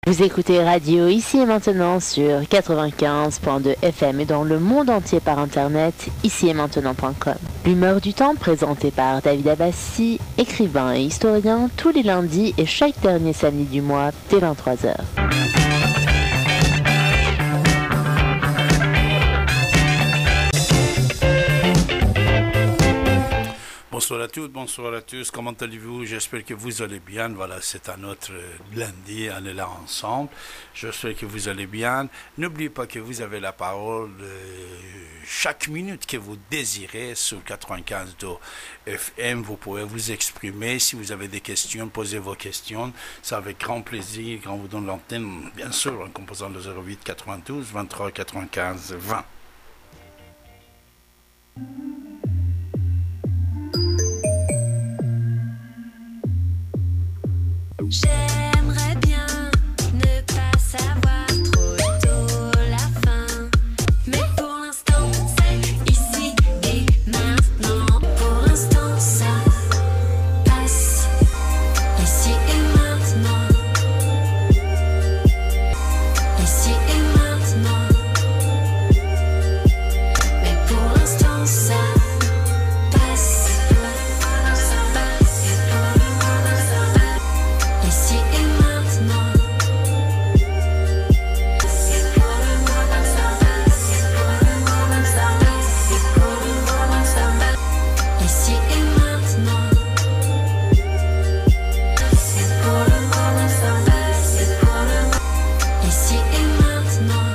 Vous écoutez Radio Ici et Maintenant sur 95.2 FM et dans le monde entier par internet, ici-et-maintenant.com. L'humeur du temps présentée par David Abbassi, écrivain et historien, tous les lundis et chaque dernier samedi du mois dès 23h. Bonsoir à tous, comment allez-vous? J'espère que vous allez bien. Voilà, c'est un autre lundi, on est là ensemble. J'espère que vous allez bien. N'oubliez pas que vous avez la parole chaque minute que vous désirez sur 95.2 FM. Vous pouvez vous exprimer. Si vous avez des questions, posez vos questions. C'est avec grand plaisir qu'on vous donne l'antenne, bien sûr, en composant le 08 92 23 95 20. J'aimerais bien ne pas savoir trop tôt la fin, mais pour l'instant c'est ici et maintenant. Pour l'instant ça passe ici et maintenant. Ici et maintenant. Mais pour l'instant ça passe. Ici et maintenant. Ici et maintenant. Ici et maintenant.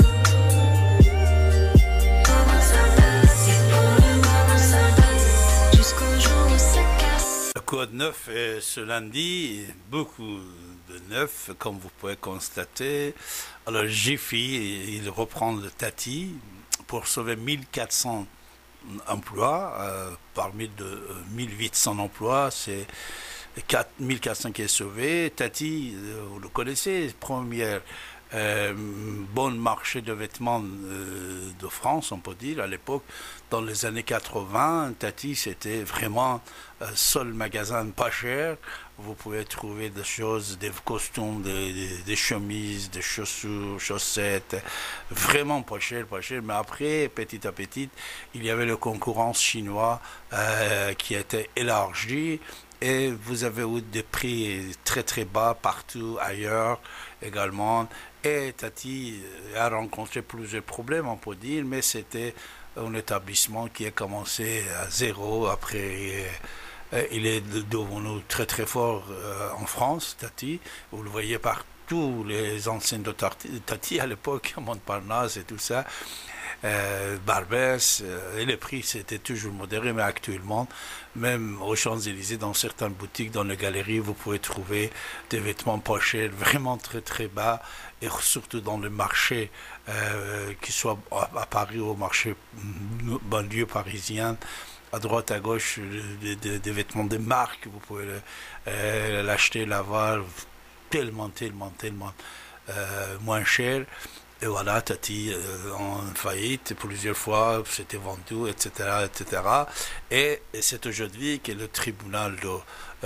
Jusqu'au jour où ça casse. Le code 9 est ce lundi, beaucoup de neuf, comme vous pouvez constater. Alors Jiffy, il reprend le Tati pour sauver 1400 emplois, parmi de 1800 emplois, c'est 1400 qui est sauvé. Tati, vous le connaissez, première bon marché de vêtements de France, on peut dire, à l'époque, dans les années 80, Tati, c'était vraiment seul magasin pas cher. Vous pouvez trouver des choses, des costumes, des chemises, des chaussures, chaussettes, vraiment pas cher, mais après, petit à petit, il y avait la concurrence chinoise qui était élargie. Et vous avez eu des prix très très bas partout ailleurs également. Et Tati a rencontré plusieurs problèmes, on peut dire, mais c'était un établissement qui a commencé à zéro. Après, il est devenu très très fort en France, Tati. Vous le voyez partout, les enseignes de Tati à l'époque, Montparnasse et tout ça. Barbès, et les prix c'était toujours modéré, mais actuellement, même aux Champs-Élysées, dans certaines boutiques, dans les galeries, vous pouvez trouver des vêtements pas chers, vraiment très très bas, et surtout dans le marché, qu'il soit à Paris ou au marché banlieue parisien, à droite, à gauche, des vêtements de marque, vous pouvez l'acheter, l'avoir tellement moins cher. Et voilà, Tati en faillite plusieurs fois, c'était vendu, etc., etc. Et c'est aujourd'hui que le tribunal de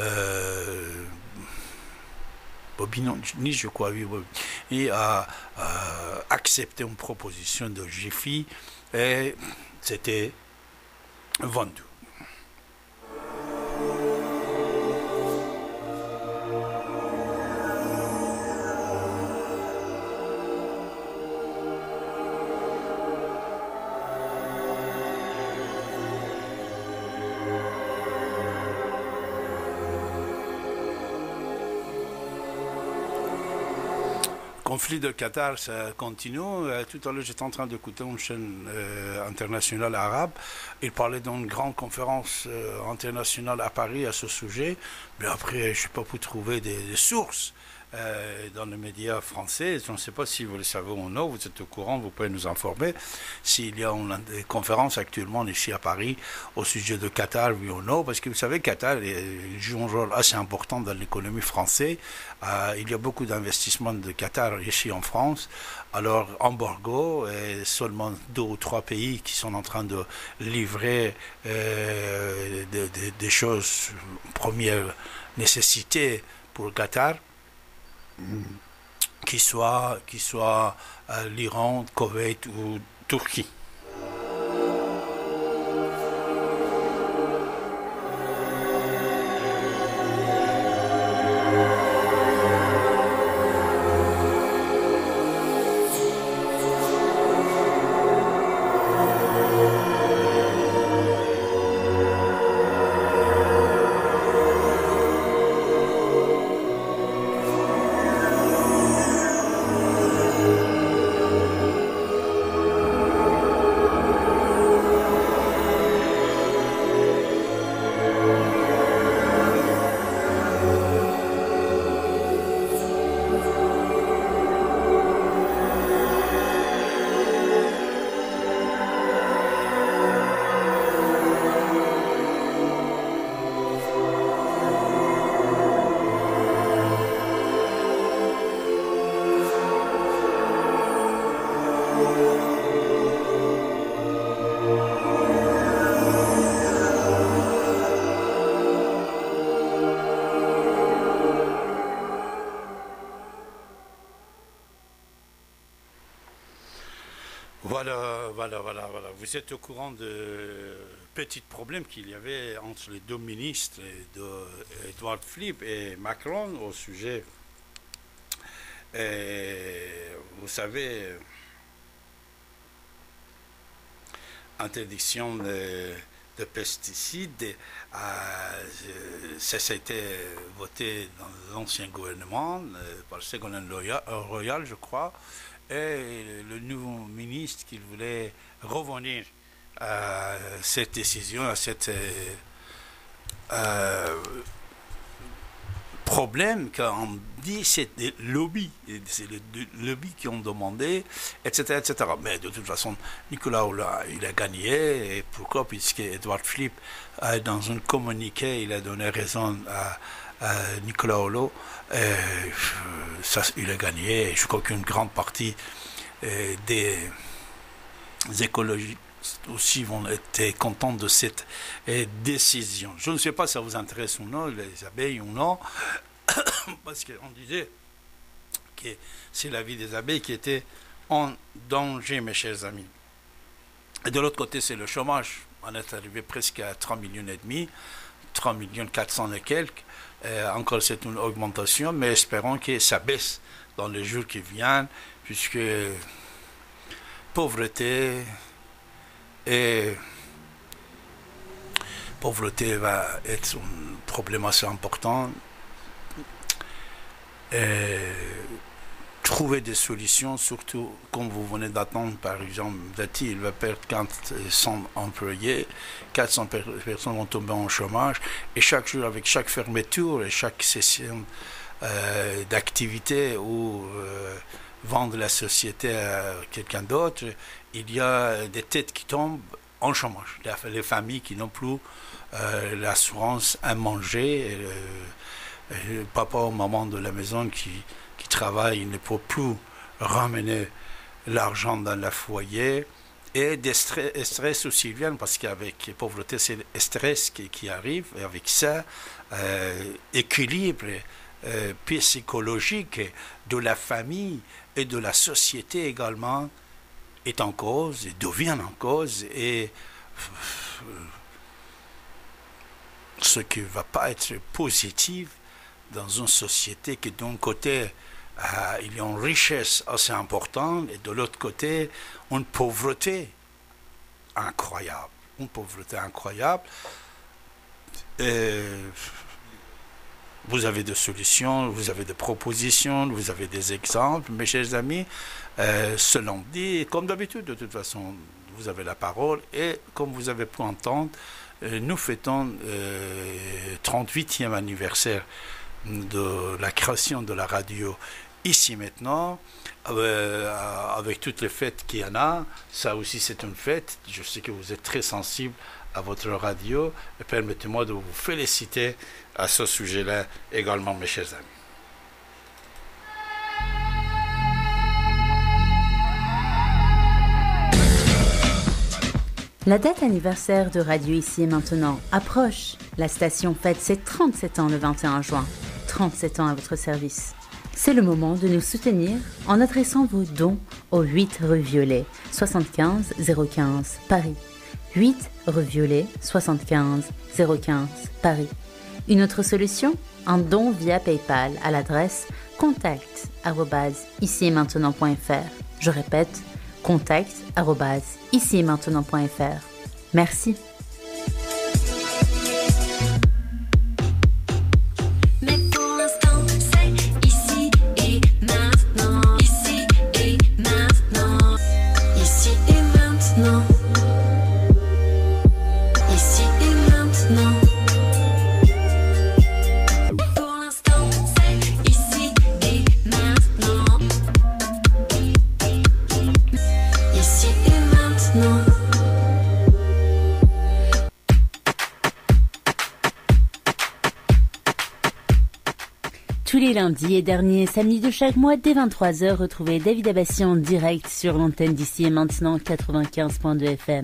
Bobigny, je crois, oui, Bobigny, a accepté une proposition de Jiffy et c'était vendu. Conflit de Qatar, ça continue. Tout à l'heure, j'étais en train d'écouter une chaîne internationale arabe. Il parlait d'une grande conférence internationale à Paris à ce sujet. Mais après, je n'ai pas pu trouver des sources dans les médias français. Je ne sais pas si vous le savez ou non, vous êtes au courant, vous pouvez nous informer s'il y a une conférence actuellement ici à Paris au sujet de Qatar, oui ou non, parce que vous savez, Qatar joue un rôle assez important dans l'économie française. Il y a beaucoup d'investissements de Qatar ici en France. Alors, embargo, et seulement 2 ou 3 pays qui sont en train de livrer des choses première nécessité pour le Qatar. qu'il soit l'Iran, Koweït ou Turquie. Voilà. Vous êtes au courant de petits problèmes qu'il y avait entre les deux ministres, Edouard Philippe et Macron, au sujet, vous savez, interdiction de pesticides. Ça a été voté dans l'ancien gouvernement, par Ségolène Royal, je crois. Et le nouveau ministre qui voulait revenir à cette décision, à cet problème qu'on dit c'est des lobbies, c'est les lobbies qui ont demandé, etc., etc. Mais de toute façon, Nicolas Hulot, il a gagné. Et pourquoi? Puisque Edouard Philippe, dans un communiqué, il a donné raison à Nicolas Hulot, il a gagné. Je crois qu'une grande partie des écologistes aussi vont être contents de cette décision. Je ne sais pas si ça vous intéresse ou non, les abeilles ou non, parce qu'on disait que c'est la vie des abeilles qui était en danger, mes chers amis. Et de l'autre côté, c'est le chômage. On est arrivé presque à 3,5 millions, 3 400 et quelques. Encore c'est une augmentation, mais espérons que ça baisse dans les jours qui viennent, puisque pauvreté va être un problème assez important. Et trouver des solutions, surtout comme vous venez d'attendre, par exemple, Dati, il va perdre 400 employés, 400 personnes vont tomber en chômage, et chaque jour, avec chaque fermeture et chaque session d'activité ou vendre la société à quelqu'un d'autre, il y a des têtes qui tombent en chômage. Les familles qui n'ont plus l'assurance à manger, le papa ou maman de la maison qui travaille, il ne peut plus ramener l'argent dans le foyer, et des stress aussi viennent, parce qu'avec la pauvreté, c'est le stress qui arrive, et avec ça, équilibre psychologique de la famille et de la société également est en cause, et devient en cause, et ce qui ne va pas être positif dans une société qui, d'un côté, il y a une richesse assez importante, et de l'autre côté, une pauvreté incroyable. Une pauvreté incroyable. Et vous avez des solutions, vous avez des propositions, vous avez des exemples, mes chers amis. Selon dit, comme d'habitude, de toute façon, vous avez la parole, et comme vous avez pu entendre, nous fêtons le 38e anniversaire de la création de la radio ici maintenant, avec toutes les fêtes qu'il y en a. Ça aussi c'est une fête. Je sais que vous êtes très sensible à votre radio, et permettez-moi de vous féliciter à ce sujet-là également, mes chers amis. La date anniversaire de Radio Ici et Maintenant approche. La station fête ses 37 ans le 21 juin. 37 ans à votre service. C'est le moment de nous soutenir en adressant vos dons au 8 rue Violet, 75 015 Paris. 8 rue Violet, 75 015 Paris. Une autre solution? Un don via PayPal à l'adresse contact@icietmaintenant.fr. Je répète, contact@icietmaintenant.fr. Merci. Mais pour l'instant, c'est ici et maintenant. Ici et maintenant. Ici et maintenant. Ici et maintenant. Pour l'instant, c'est ici et maintenant. Ici et maintenant. Tous les lundis et derniers samedis de chaque mois, dès 23h, retrouvez David Abbassi en direct sur l'antenne d'Ici et Maintenant 95.2 FM.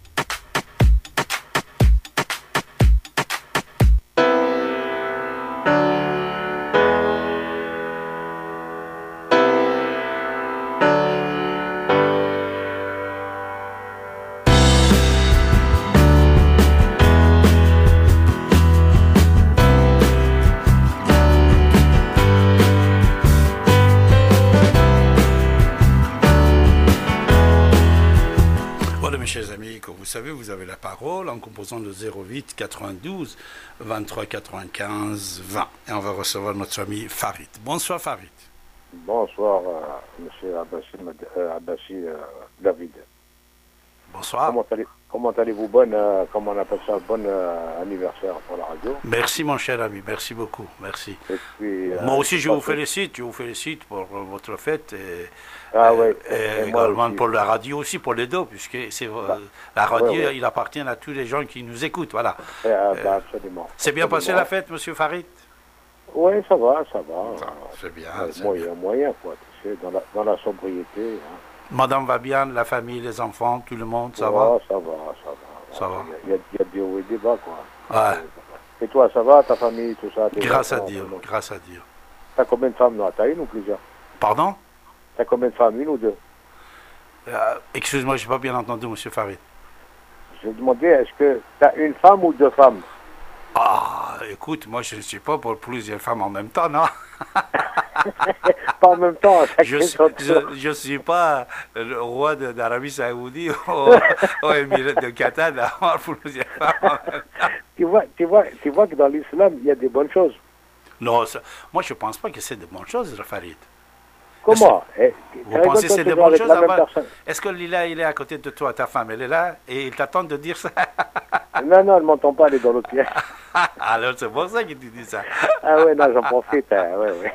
Mes chers amis, comme vous savez, vous avez la parole en composant le 08 92 23 95 20. Et on va recevoir notre ami Farid. Bonsoir Farid. Bonsoir, monsieur Abbassi David. Bonsoir. Comment allez-vous? Comment on appelle ça? Bon anniversaire pour la radio. Merci mon cher ami, merci beaucoup, merci. Et puis, Moi aussi je vous félicite pour votre fête et, ouais, et et moi également aussi. pour la radio aussi, pour les deux, puisque c'est la radio, ouais. il appartient à tous les gens qui nous écoutent, voilà. Absolument. C'est bien passé Absolument. la fête, monsieur Farid? Oui, ça va. C'est bien. c'est Moyen, bien. moyen, quoi, tu sais, dans la sobriété. Hein. Madame va bien, la famille, les enfants, tout le monde, ça Ouais, va? Ça va. Ça va. Il y a des hauts et des bas, quoi. Ouais. Et toi, ça va, ta famille, tout ça? tes Grâce à enfants, Dieu, non? grâce à Dieu. T'as combien de femmes, là? T'as une ou plusieurs? Pardon? T'as combien de femmes? Une ou deux? Excuse-moi, je n'ai pas bien entendu, monsieur Farid. J'ai demandé, est-ce que t'as une femme ou deux femmes? Ah, écoute, moi je ne suis pas pour plusieurs femmes en même temps, non? Pas en même temps. Je suis pas le roi d'Arabie Saoudite au Émirat de Qatar d'avoir plusieurs femmes en même temps. Tu vois que dans l'islam, il y a des bonnes choses. Non, moi je ne pense pas que c'est de bonnes choses, Farid. Comment? Vous pensez que c'est de bonnes avec choses? la même personne? Est-ce que Lila, il est à côté de toi, ta femme, elle est là et il t'attend de dire ça? Non, elle ne m'entend pas, elle est dans l'autre pièce. Alors c'est pour ça qu'il te dit ça. Ah ouais, non, j'en profite. Ouais.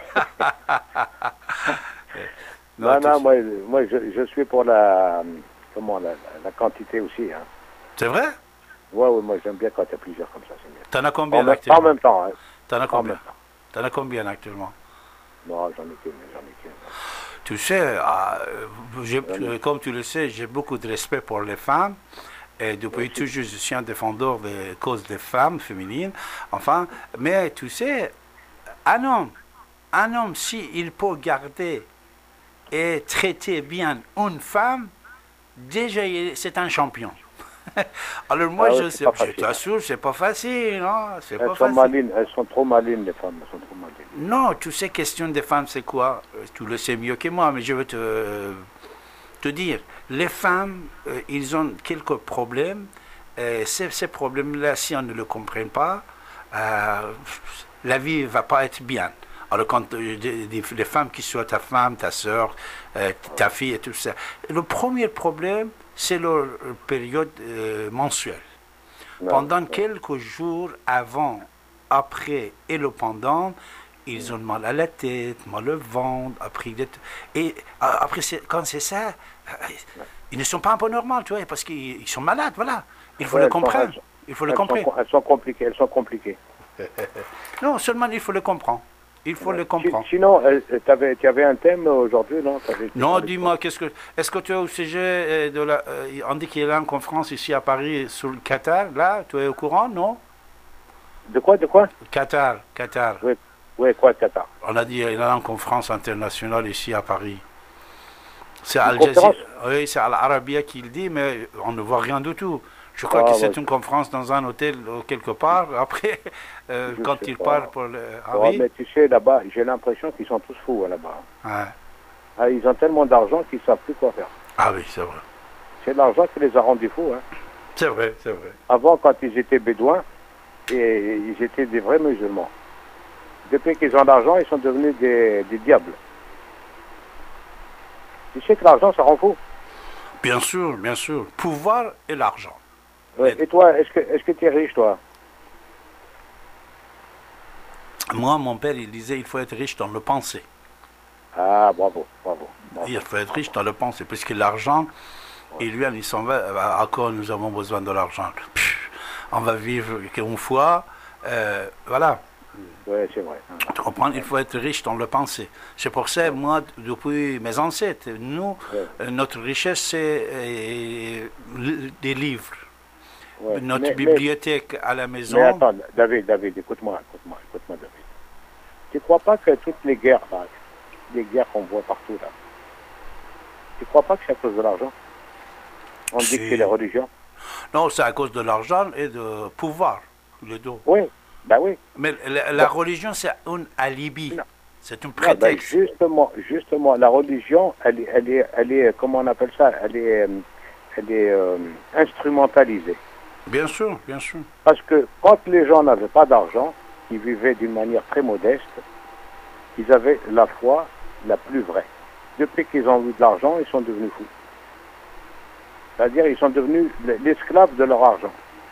Non, moi je suis pour la quantité aussi. Hein. C'est vrai? Ouais, moi j'aime bien quand il y a plusieurs comme ça, c'est mieux. T'en as combien En actuellement? même temps. Hein. T'en as En combien? même temps. T'en as combien actuellement? Non, j'en ai qu'une. Tu sais, comme tu le sais, j'ai beaucoup de respect pour les femmes. Et depuis toujours, je suis un défendeur des causes des femmes féminines. Enfin, mais tu sais, un homme, s'il peut garder et traiter bien une femme, déjà, c'est un champion. Alors moi, je t'assure, c'est pas facile, non? C'est pas facile. Elles sont trop malines, les femmes. Elles sont trop malines. Non, tu sais, question des femmes, c'est quoi? Tu le sais mieux que moi, mais je veux te dire, les femmes, ils ont quelques problèmes. Ces problèmes-là, si on ne le comprend pas, la vie ne va pas être bien. Alors, quand les femmes qui soient ta femme, ta soeur, ta fille et tout ça, le premier problème, c'est leur période mensuelle. Pendant quelques jours avant, après et le pendant, ils ont mal à la tête, mal au ventre, et après, quand c'est ça, ils ne sont pas un peu normaux, tu vois, parce qu'ils sont malades, voilà. Il faut le comprendre. Il faut le comprendre. Elles sont compliquées. Non, seulement il faut le comprendre. Il faut le comprendre. Sinon, tu avais un thème aujourd'hui, non? Non, dis-moi, est-ce que tu es au sujet de la... on dit qu'il y a une conférence ici à Paris sur le Qatar, là, tu es au courant, non? De quoi? Qatar. Oui. Oui, quoi, Qatar? On a dit il y a une conférence internationale ici à Paris. C'est Une Al conférence? Jazeera, oui, c'est Al Arabiya qui le dit, mais on ne voit rien du tout. Je crois Ah, que c'est ouais. une conférence dans un hôtel quelque part. Après, Je quand sais il pas. parle pour le. Ah Ouais, oui? mais tu sais, là-bas, j'ai l'impression qu'ils sont tous fous, hein, là-bas. Ouais. Ah, ils ont tellement d'argent qu'ils savent plus quoi faire. Ah oui, c'est vrai. C'est l'argent qui les a rendus fous, hein. C'est vrai, c'est vrai. Avant, quand ils étaient bédouins, et ils étaient des vrais musulmans. Depuis qu'ils ont l'argent, ils sont devenus des diables. Tu sais que l'argent, ça rend fou. Bien sûr, bien sûr. Pouvoir et l'argent. Ouais. Et toi, est-ce que tu es riche, toi? Moi, mon père, il disait il faut être riche dans le penser. Ah, bravo, bravo. bravo. Il faut être riche dans le penser, puisque l'argent, et lui, il s'en va. À quoi nous avons besoin de l'argent? On va vivre qu'une fois. Voilà. Oui, c'est vrai. Tu comprends? Il faut être riche dans le penser. C'est pour ça, moi, depuis mes ancêtres, nous, notre richesse, c'est des livres. Ouais. Notre bibliothèque à la maison. Mais attends, David, écoute-moi, David. Tu crois pas que toutes les guerres, là, les guerres qu'on voit partout, là, tu crois pas que c'est à cause de l'argent? On dit que c'est les religions. Non, c'est à cause de l'argent et de pouvoir, les deux. Oui, ben oui. Mais la religion, c'est un alibi. Non. C'est un Non, ben prétexte. justement, la religion, elle est, comment on appelle ça? Elle est instrumentalisée. Bien sûr, bien sûr. Parce que quand les gens n'avaient pas d'argent, ils vivaient d'une manière très modeste, ils avaient la foi la plus vraie. Depuis qu'ils ont eu de l'argent, ils sont devenus fous. C'est-à-dire, ils sont devenus l'esclave de leur argent.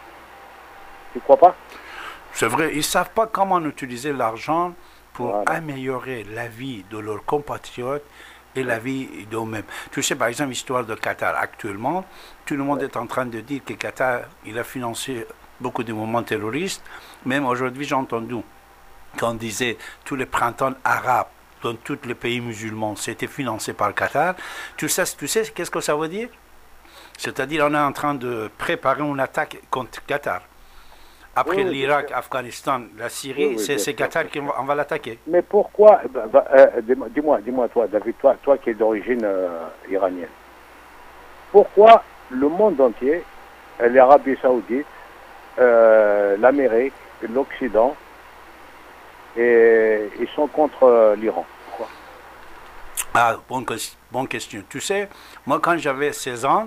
Tu crois pas? C'est vrai, ils ne savent pas comment utiliser l'argent pour Voilà. améliorer la vie de leurs compatriotes et la vie d'eux-mêmes. Tu sais, par exemple, l'histoire de Qatar actuellement, tout le monde est en train de dire que Qatar, il a financé beaucoup de mouvements terroristes. Même aujourd'hui, j'ai entendu qu'on disait tous les printemps arabes dans tous les pays musulmans, c'était financé par Qatar. Tu sais qu'est-ce que ça veut dire? C'est-à-dire, on est en train de préparer une attaque contre Qatar. Après Oui, oui, l'Irak, bien sûr. Afghanistan, la Syrie, Oui, oui, bien c'est sûr, Qatar bien qu'on va l'attaquer. Mais pourquoi, dis-moi, toi, David, toi qui es d'origine iranienne, pourquoi le monde entier, l'Arabie Saoudite, l'Amérique, l'Occident, ils sont contre l'Iran? Pourquoi? Ah, bonne question. Tu sais, moi, quand j'avais 16 ans,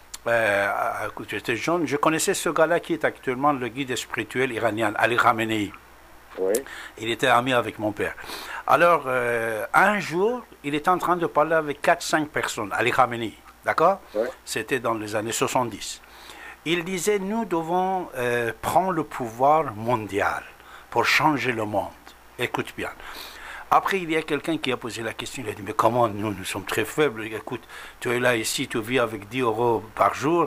quand j'étais jeune, je connaissais ce gars-là qui est actuellement le guide spirituel iranien, Ali Khamenei. Oui, Il était ami avec mon père. Alors, un jour, il était en train de parler avec 4-5 personnes, Ali Khamenei, d'accord? Ouais. C'était dans les années 70. Il disait, nous devons prendre le pouvoir mondial pour changer le monde. Écoute bien. Après, il y a quelqu'un qui a posé la question, il a dit, mais comment nous sommes très faibles, écoute, tu es là ici, tu vis avec 10 euros par jour,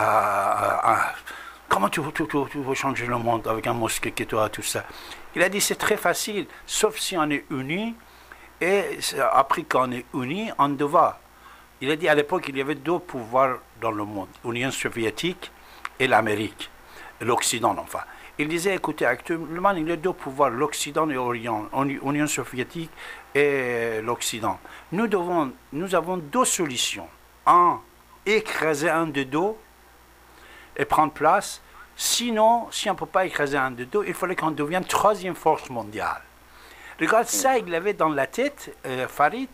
comment tu veux changer le monde avec un mosquée que toi, tout ça? Il a dit, c'est très facile, sauf si on est unis, et après qu'on est unis, on devra. Il a dit, à l'époque, il y avait deux pouvoirs dans le monde, l'Union soviétique et l'Amérique, l'Occident enfin. Il disait, écoutez, actuellement, il y a deux pouvoirs, l'Occident et l'Orient, l'Union soviétique et l'Occident. Nous avons deux solutions. Un, écraser un des deux et prendre place. Sinon, si on ne peut pas écraser un des deux, il fallait qu'on devienne troisième force mondiale. Regarde ça, il l'avait dans la tête, Farid,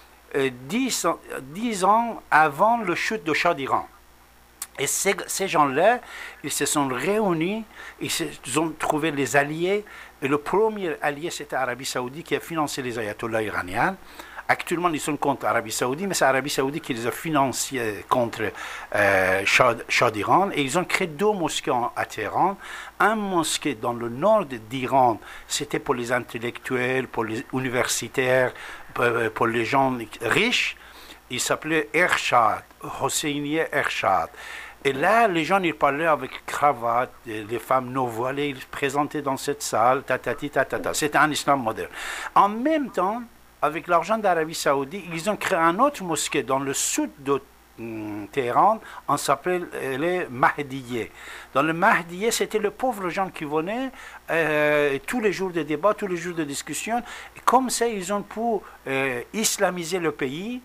10 ans avant le chute de Shah d'Iran. Et ces gens-là, ils se sont réunis, ils ont trouvé les alliés. Et le premier allié, c'était l'Arabie Saoudite qui a financé les ayatollahs iraniens. Actuellement, ils sont contre l'Arabie Saoudite, mais c'est l'Arabie Saoudite qui les a financés contre Shah d'Iran. Et ils ont créé deux mosquées à Téhéran. Un mosquée dans le nord d'Iran, c'était pour les intellectuels, pour les universitaires, pour les gens riches. Il s'appelait Ershad, Hosseinieh Ershad. Et là, les gens, ils parlaient avec cravate, les femmes non voilées, ils se présentaient dans cette salle, tatati, tatata. C'était un islam moderne. En même temps, avec l'argent d'Arabie Saoudite, ils ont créé un autre mosquée dans le sud Téhéran, on s'appelle les Mahdiyés. Dans le Mahdiyé, c'était le pauvre gens qui venaient tous les jours de débat, tous les jours de discussion. Et comme ça, ils ont pu islamiser le pays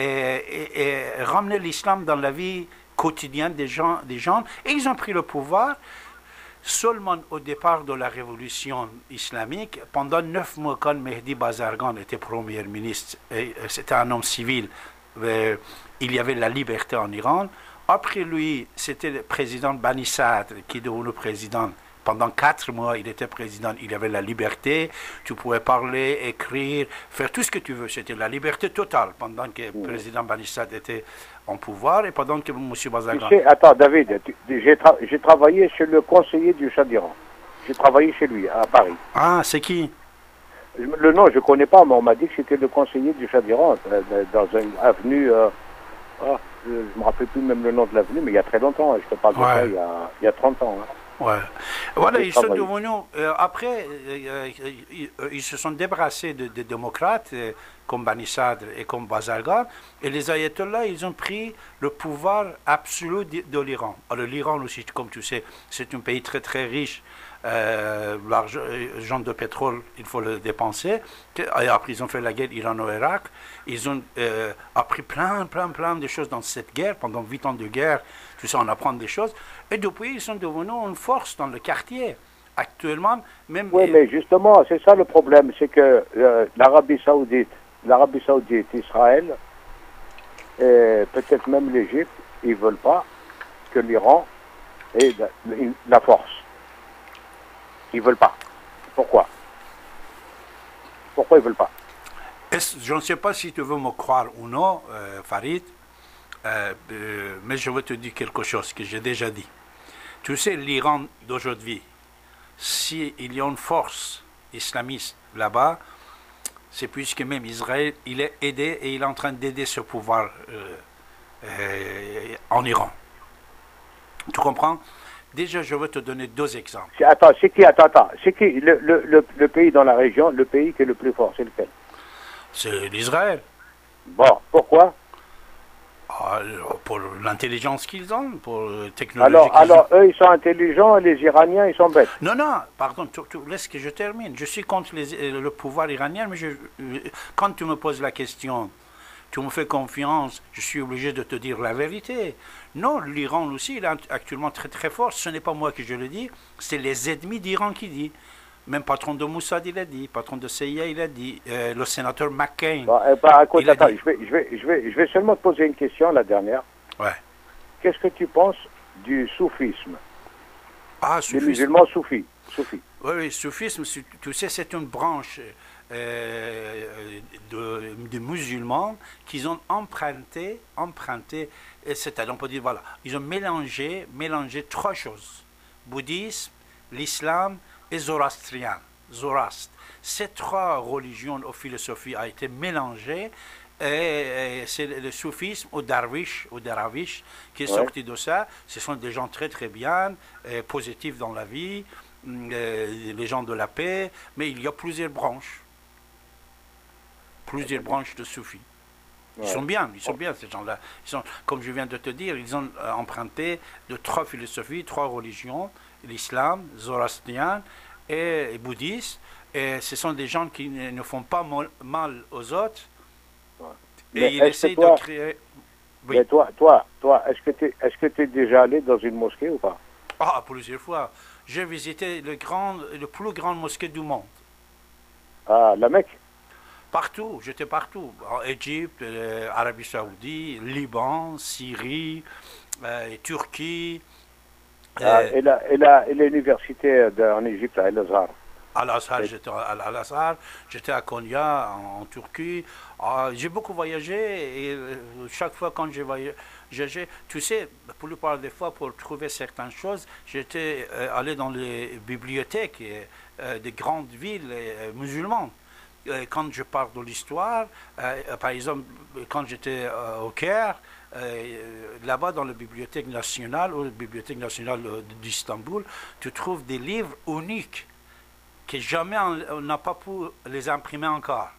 et ramener l'islam dans la vie quotidienne des gens. Et ils ont pris le pouvoir. Seulement au départ de la révolution islamique, pendant 9 mois, quand Mehdi Bazargan était premier ministre, c'était un homme civil, il y avait la liberté en Iran. Après lui, c'était le président Bani Sadr qui est devenu président. Pendant 4 mois, il était président, il y avait la liberté, tu pouvais parler, écrire, faire tout ce que tu veux. C'était la liberté totale pendant que le président Bani Sadr était en pouvoir et pendant que M. Bazargan... Tu sais, attends, David, j'ai travaillé chez le conseiller du Shah d'Iran. J'ai travaillé chez lui, à Paris. Ah, c'est qui? Le nom, je ne connais pas, mais on m'a dit que c'était le conseiller du Shah d'Iran, dans une avenue... je ne me rappelle plus même le nom de l'avenue, mais il y a très longtemps, je te parle de ça, il y a 30 ans. Hein. Ouais. Voilà, ils sont devenus... après, ils se sont débarrassés de démocrates comme Bani Sadr et comme Bazargan, et les ayatollahs, ils ont pris le pouvoir absolu de l'Iran. Alors l'Iran aussi, comme tu sais, c'est un pays très très riche. L'argent de pétrole, il faut le dépenser. Et après, ils ont fait la guerre Irano-Irak. Ils ont appris plein de choses dans cette guerre. Pendant 8 ans de guerre, tout ça, on apprend des choses. Et depuis, ils sont devenus une force dans le quartier. Actuellement, même... Oui, mais justement, c'est ça le problème. C'est que l'Arabie Saoudite, Israël, et peut-être même l'Égypte, ils ne veulent pas que l'Iran ait la force. Ils ne veulent pas. Pourquoi? Pourquoi ils ne veulent pas? Je ne sais pas si tu veux me croire ou non, Farid, mais je veux te dire quelque chose que j'ai déjà dit. Tu sais, l'Iran d'aujourd'hui, s'il y a une force islamiste là-bas, c'est puisque même Israël, il est aidé et il est en train d'aider ce pouvoir en Iran. Tu comprends? Déjà, je veux te donner 2 exemples. Attends, c'est qui le pays dans la région, le pays qui est le plus fort, c'est lequel? C'est l'Israël. Bon, pourquoi? Pour l'intelligence qu'ils ont, pour la technologie alors eux, ils sont intelligents et les Iraniens, ils sont bêtes. Non, pardon, laisse que je termine. Je suis contre le pouvoir iranien, mais quand tu me poses la question, tu me fais confiance, je suis obligé de te dire la vérité. Non, l'Iran aussi, il est actuellement très très fort. Ce n'est pas moi qui je le dis, c'est les ennemis d'Iran qui disent. Même patron de Mossad, il a dit, patron de CIA, il a dit, le sénateur McCain. Écoute, attends, je vais seulement te poser une question, la dernière. Ouais. Qu'est-ce que tu penses du soufisme? Soufisme. Des musulmans soufis. Oui, soufisme, tu sais, c'est une branche de musulmans qui ont emprunté, c'est-à-dire on peut dire, voilà, ils ont mélangé 3 choses. Bouddhisme, l'islam et zoroastrien. Ces 3 religions ou philosophies ont été mélangées et c'est le soufisme ou darwish qui est sorti de ça. Ce sont des gens très très bien, positifs dans la vie, les gens de la paix, mais il y a plusieurs branches de soufis. Ils sont bien ces gens-là. Comme je viens de te dire, ils ont emprunté de 3 philosophies, 3 religions, l'islam, zoroastrien et bouddhiste. Et ce sont des gens qui ne font pas mal aux autres. Et ils essayent de créer... Oui. Mais toi, est-ce que tu es déjà allé dans une mosquée ou pas? Plusieurs fois. J'ai visité le plus grand mosquée du monde. Ah, la Mecque? Partout, j'étais partout. En Égypte, Arabie Saoudite, Liban, Syrie, Turquie. Et l'université en Égypte, à El-Azhar? Al-Azhar, j'étais à Al-Azhar, j'étais à Konya, en Turquie. J'ai beaucoup voyagé et chaque fois quand j'ai voyagé, tu sais, pour la plupart des fois, pour trouver certaines choses, j'étais allé dans les bibliothèques des grandes villes musulmanes. Quand je parle de l'histoire, par exemple, quand j'étais au Caire, là-bas dans la Bibliothèque nationale ou la Bibliothèque nationale d'Istanbul, tu trouves des livres uniques que jamais on n'a pas pu les imprimer encore.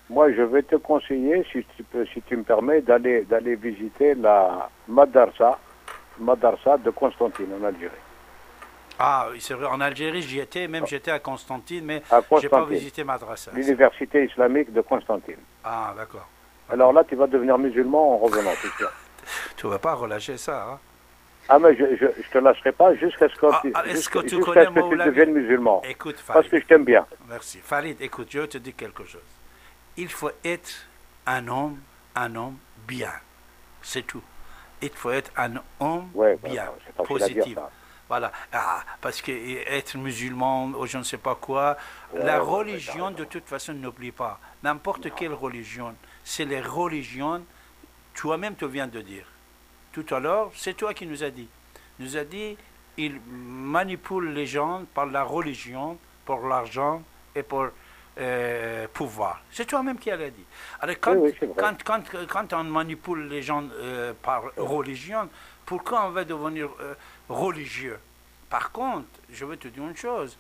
Moi, je vais te conseiller, si tu me permets, d'aller visiter la Madarsa de Constantine en Algérie. Ah, oui, c'est vrai, en Algérie, j'y étais, même j'étais à Constantine, mais À je n'ai pas Constantine. visité Madrasa. L'université islamique de Constantine. Ah, d'accord. Alors là, tu vas devenir musulman en revenant, c'est sûr. Tu ne vas pas relâcher ça, hein? Ah, mais je te lâcherai pas jusqu'à ce que Est-ce que tu jusqu'à connais ce que tu Moulavi? deviennes musulman. Écoute, Parce Farid. que je t'aime bien. Merci. Farid, écoute, je te dis quelque chose. Il faut être un homme bien. C'est tout. Il faut être un homme Ouais, bien, c'est facile à dire, positif. ça. Voilà. Ah, parce que être musulman ou je ne sais pas quoi, Ouais, la ouais, religion, ouais, de toute façon, n'oublie pas. N'importe quelle religion, c'est les religions, toi-même tu viens de dire. Tout à l'heure, c'est toi qui nous as dit. Nous a dit, il manipule les gens par la religion, pour l'argent et pour pouvoir. C'est toi-même qui l'as dit. Alors, Oui, c'est vrai. quand on manipule les gens par religion, pourquoi on va devenir religieux? Par contre, je vais te dire une chose.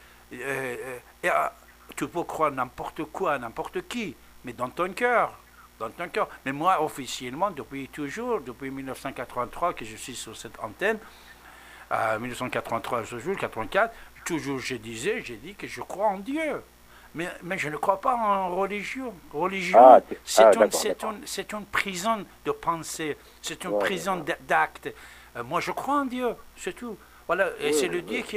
Tu peux croire n'importe quoi, n'importe qui, mais dans ton cœur. Dans ton cœur. Mais moi, officiellement, depuis toujours, depuis 1983 que je suis sur cette antenne, 1983, ce jour, 84, toujours j'ai dit que je crois en Dieu. Mais je ne crois pas en religion. Religion, c'est une prison de pensée, c'est une prison d'actes. Moi, je crois en Dieu, c'est tout. Voilà, et c'est le Dieu qui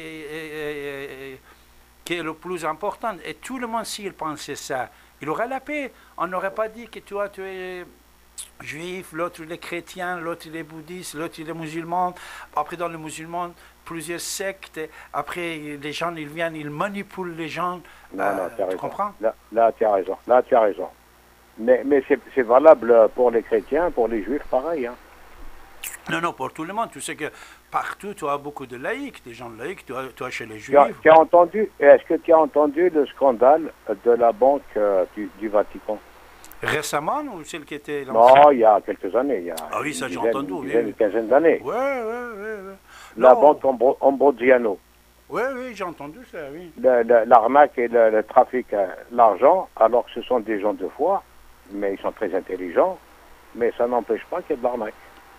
est le plus important. Et tout le monde, s'il pensait ça, il aurait la paix. On n'aurait pas dit que toi, tu es juif, l'autre il est chrétien, l'autre il est bouddhiste, l'autre il est musulman. Après, dans les musulmans, plusieurs sectes. Après, les gens, ils viennent, ils manipulent les gens. Non, tu as raison. Comprends? Là, tu as raison. Là, tu as raison. Mais c'est valable pour les chrétiens, pour les juifs, pareil. Hein. Non, pour tout le monde. Tu sais que partout, tu as beaucoup de laïcs, des gens laïcs, tu as chez les juifs. Est-ce que tu as entendu le scandale de la banque du Vatican? Récemment ou celle qui était Non, lancée? il y a quelques années. Il y a Ah oui, ça j'ai une entendu. une quinzaine d'années. Oui. La banque Ambrosiano. Oui, j'ai entendu ça, oui. L'arnaque et le trafic, l'argent, alors que ce sont des gens de foi, mais ils sont très intelligents, mais ça n'empêche pas qu'il y ait de l'arnaque.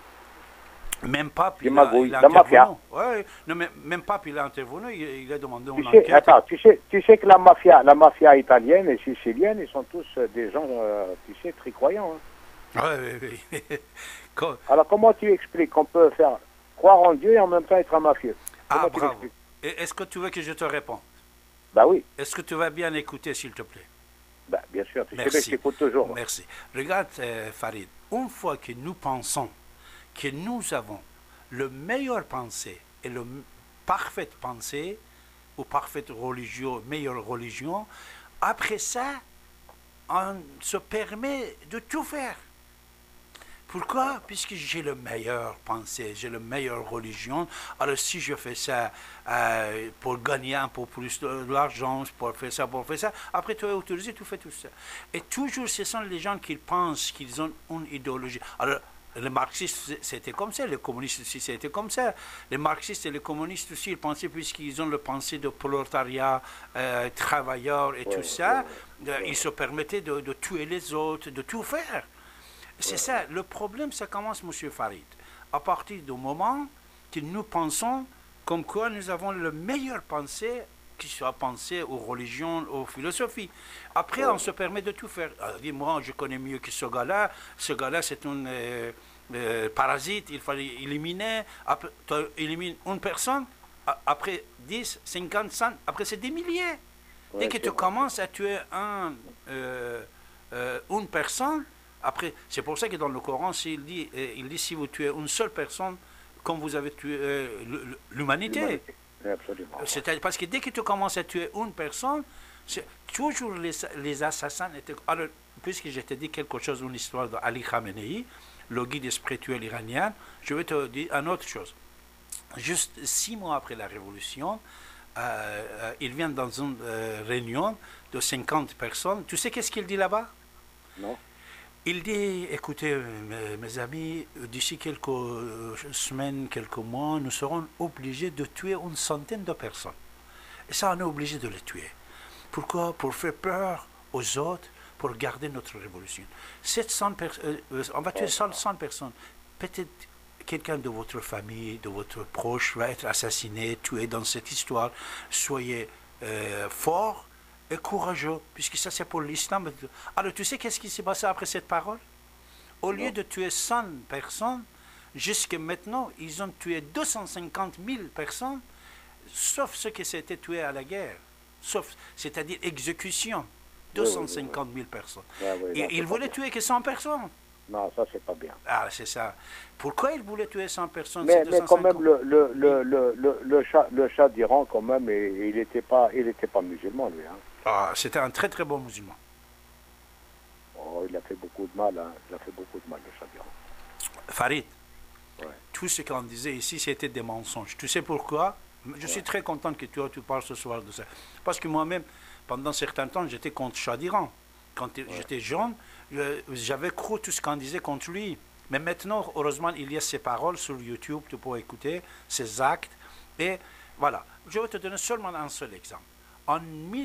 Même Pape, Des il magouilles, a la mafia. intervenu. Ouais, non, mais même Pape, il a intervenu, il a demandé une enquête. Tu sais que la mafia italienne et sicilienne, ils sont tous des gens, très croyants. Hein. Oui. Alors comment tu expliques qu'on peut faire croire en Dieu et en même temps être un mafieux? Ah, Comment tu bravo. l'expliques? Est-ce que tu veux que je te réponde? Bah oui, Est-ce que tu vas bien écouter, s'il te plaît? bah, bien sûr, tu sais Merci. que je t'écoute toujours. Merci. Regarde, Farid, une fois que nous pensons que nous avons le meilleur pensée et le parfaite pensée, ou parfaite religion, meilleure religion, après ça, on se permet de tout faire. Pourquoi? Puisque j'ai le meilleur pensée, j'ai le meilleure religion. Alors si je fais ça pour gagner un peu plus de l'argent, pour faire ça, après tu es autorisé, tu fais tout ça. Et toujours, ce sont les gens qui pensent qu'ils ont une idéologie. Alors, les marxistes, c'était comme ça, les communistes aussi, c'était comme ça. Les marxistes et les communistes aussi, ils pensaient, puisqu'ils ont le pensée de prolétariat, travailleur et tout ça, ils se permettaient de tuer les autres, de tout faire. C'est ça, le problème, ça commence, M. Farid, à partir du moment que nous pensons comme quoi nous avons le meilleur pensée, qui soit pensée aux religions, aux philosophies. Après, on se permet de tout faire. Dis-moi, je connais mieux que ce gars-là c'est un parasite, il fallait éliminer. Après, tu élimines une personne, après 10, 50, 100, après c'est des milliers. Dès que tu commences à tuer une personne, après, c'est pour ça que dans le Coran, il dit si vous tuez une seule personne, comme vous avez tué l'humanité. Absolument. C'est-à-dire, parce que dès que tu commences à tuer une personne, toujours les assassins étaient... Alors, puisque je t'ai dit quelque chose, une histoire d'Ali Khamenei, le guide spirituel iranien, je vais te dire une autre chose. Juste 6 mois après la révolution, il vient dans une réunion de 50 personnes. Tu sais qu'est-ce qu'il dit là-bas? Non. Il dit, écoutez, mes amis, d'ici quelques semaines, quelques mois, nous serons obligés de tuer une centaine de personnes. Et ça, on est obligé de les tuer. Pourquoi? Pour faire peur aux autres, pour garder notre révolution. On va tuer 100 personnes. Peut-être quelqu'un de votre famille, de votre proche va être assassiné, tué dans cette histoire. Soyez forts et courageux, puisque ça c'est pour l'islam. Alors tu sais qu'est-ce qui s'est passé après cette parole? Au lieu de tuer 100 personnes, jusqu'à maintenant, ils ont tué 250 000 personnes, sauf ceux qui s'étaient tués à la guerre. Sauf, c'est-à-dire exécution. 250 000 personnes. Et ils voulaient tuer que 100 personnes. Non, ça, c'est pas bien. Ah, c'est ça. Pourquoi ils voulaient tuer 100 personnes? Mais quand même, le Shah d'Iran, quand même, il n'était pas musulman, lui. Hein. Ah, c'était un très très bon musulman. Oh, il a fait beaucoup de mal, hein. Il a fait beaucoup de mal, le Shah d'Iran. Farid, Ouais. tout ce qu'on disait ici, c'était des mensonges. Tu sais pourquoi? Je suis très content que tu parles ce soir de ça. Parce que moi-même, pendant un certain temps, j'étais contre Shah d'Iran. Quand j'étais jeune, j'avais cru tout ce qu'on disait contre lui. Mais maintenant, heureusement, il y a ses paroles sur YouTube, tu peux écouter, ses actes. Et voilà, je vais te donner seulement un seul exemple. En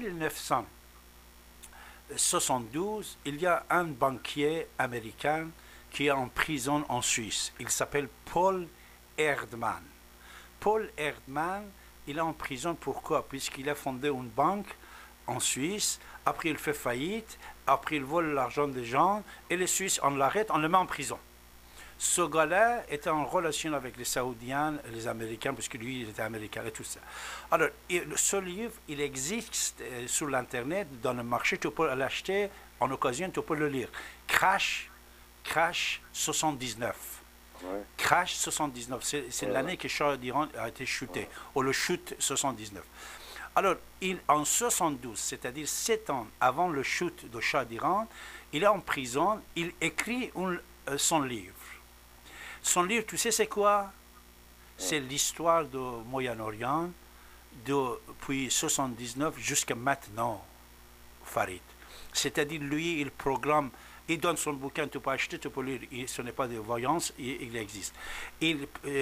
1972, il y a un banquier américain qui est en prison en Suisse. Il s'appelle Paul Erdmann. Paul Erdmann, il est en prison pourquoi? Puisqu'il a fondé une banque en Suisse, après il fait faillite, après il vole l'argent des gens, et les Suisses, on l'arrête, on le met en prison. Ce gars-là était en relation avec les Saoudiens, les Américains, parce que lui, il était américain et tout ça. Alors, ce livre, il existe sur l'Internet, dans le marché, tu peux l'acheter, en occasion, tu peux le lire. Crash 79. Ouais. Crash 79, c'est l'année que Shah d'Iran a été chuté, ou le chute 79. Alors, en 72, c'est-à-dire 7 ans avant le chute de Shah d'Iran, il est en prison, il écrit son livre. Son livre, tu sais c'est quoi? C'est l'histoire du Moyen-Orient depuis 79 jusqu'à maintenant, Farid. C'est-à-dire, lui, il programme. Il donne son bouquin, tu peux acheter, tu peux lire. Ce n'est pas de voyance, il existe. Il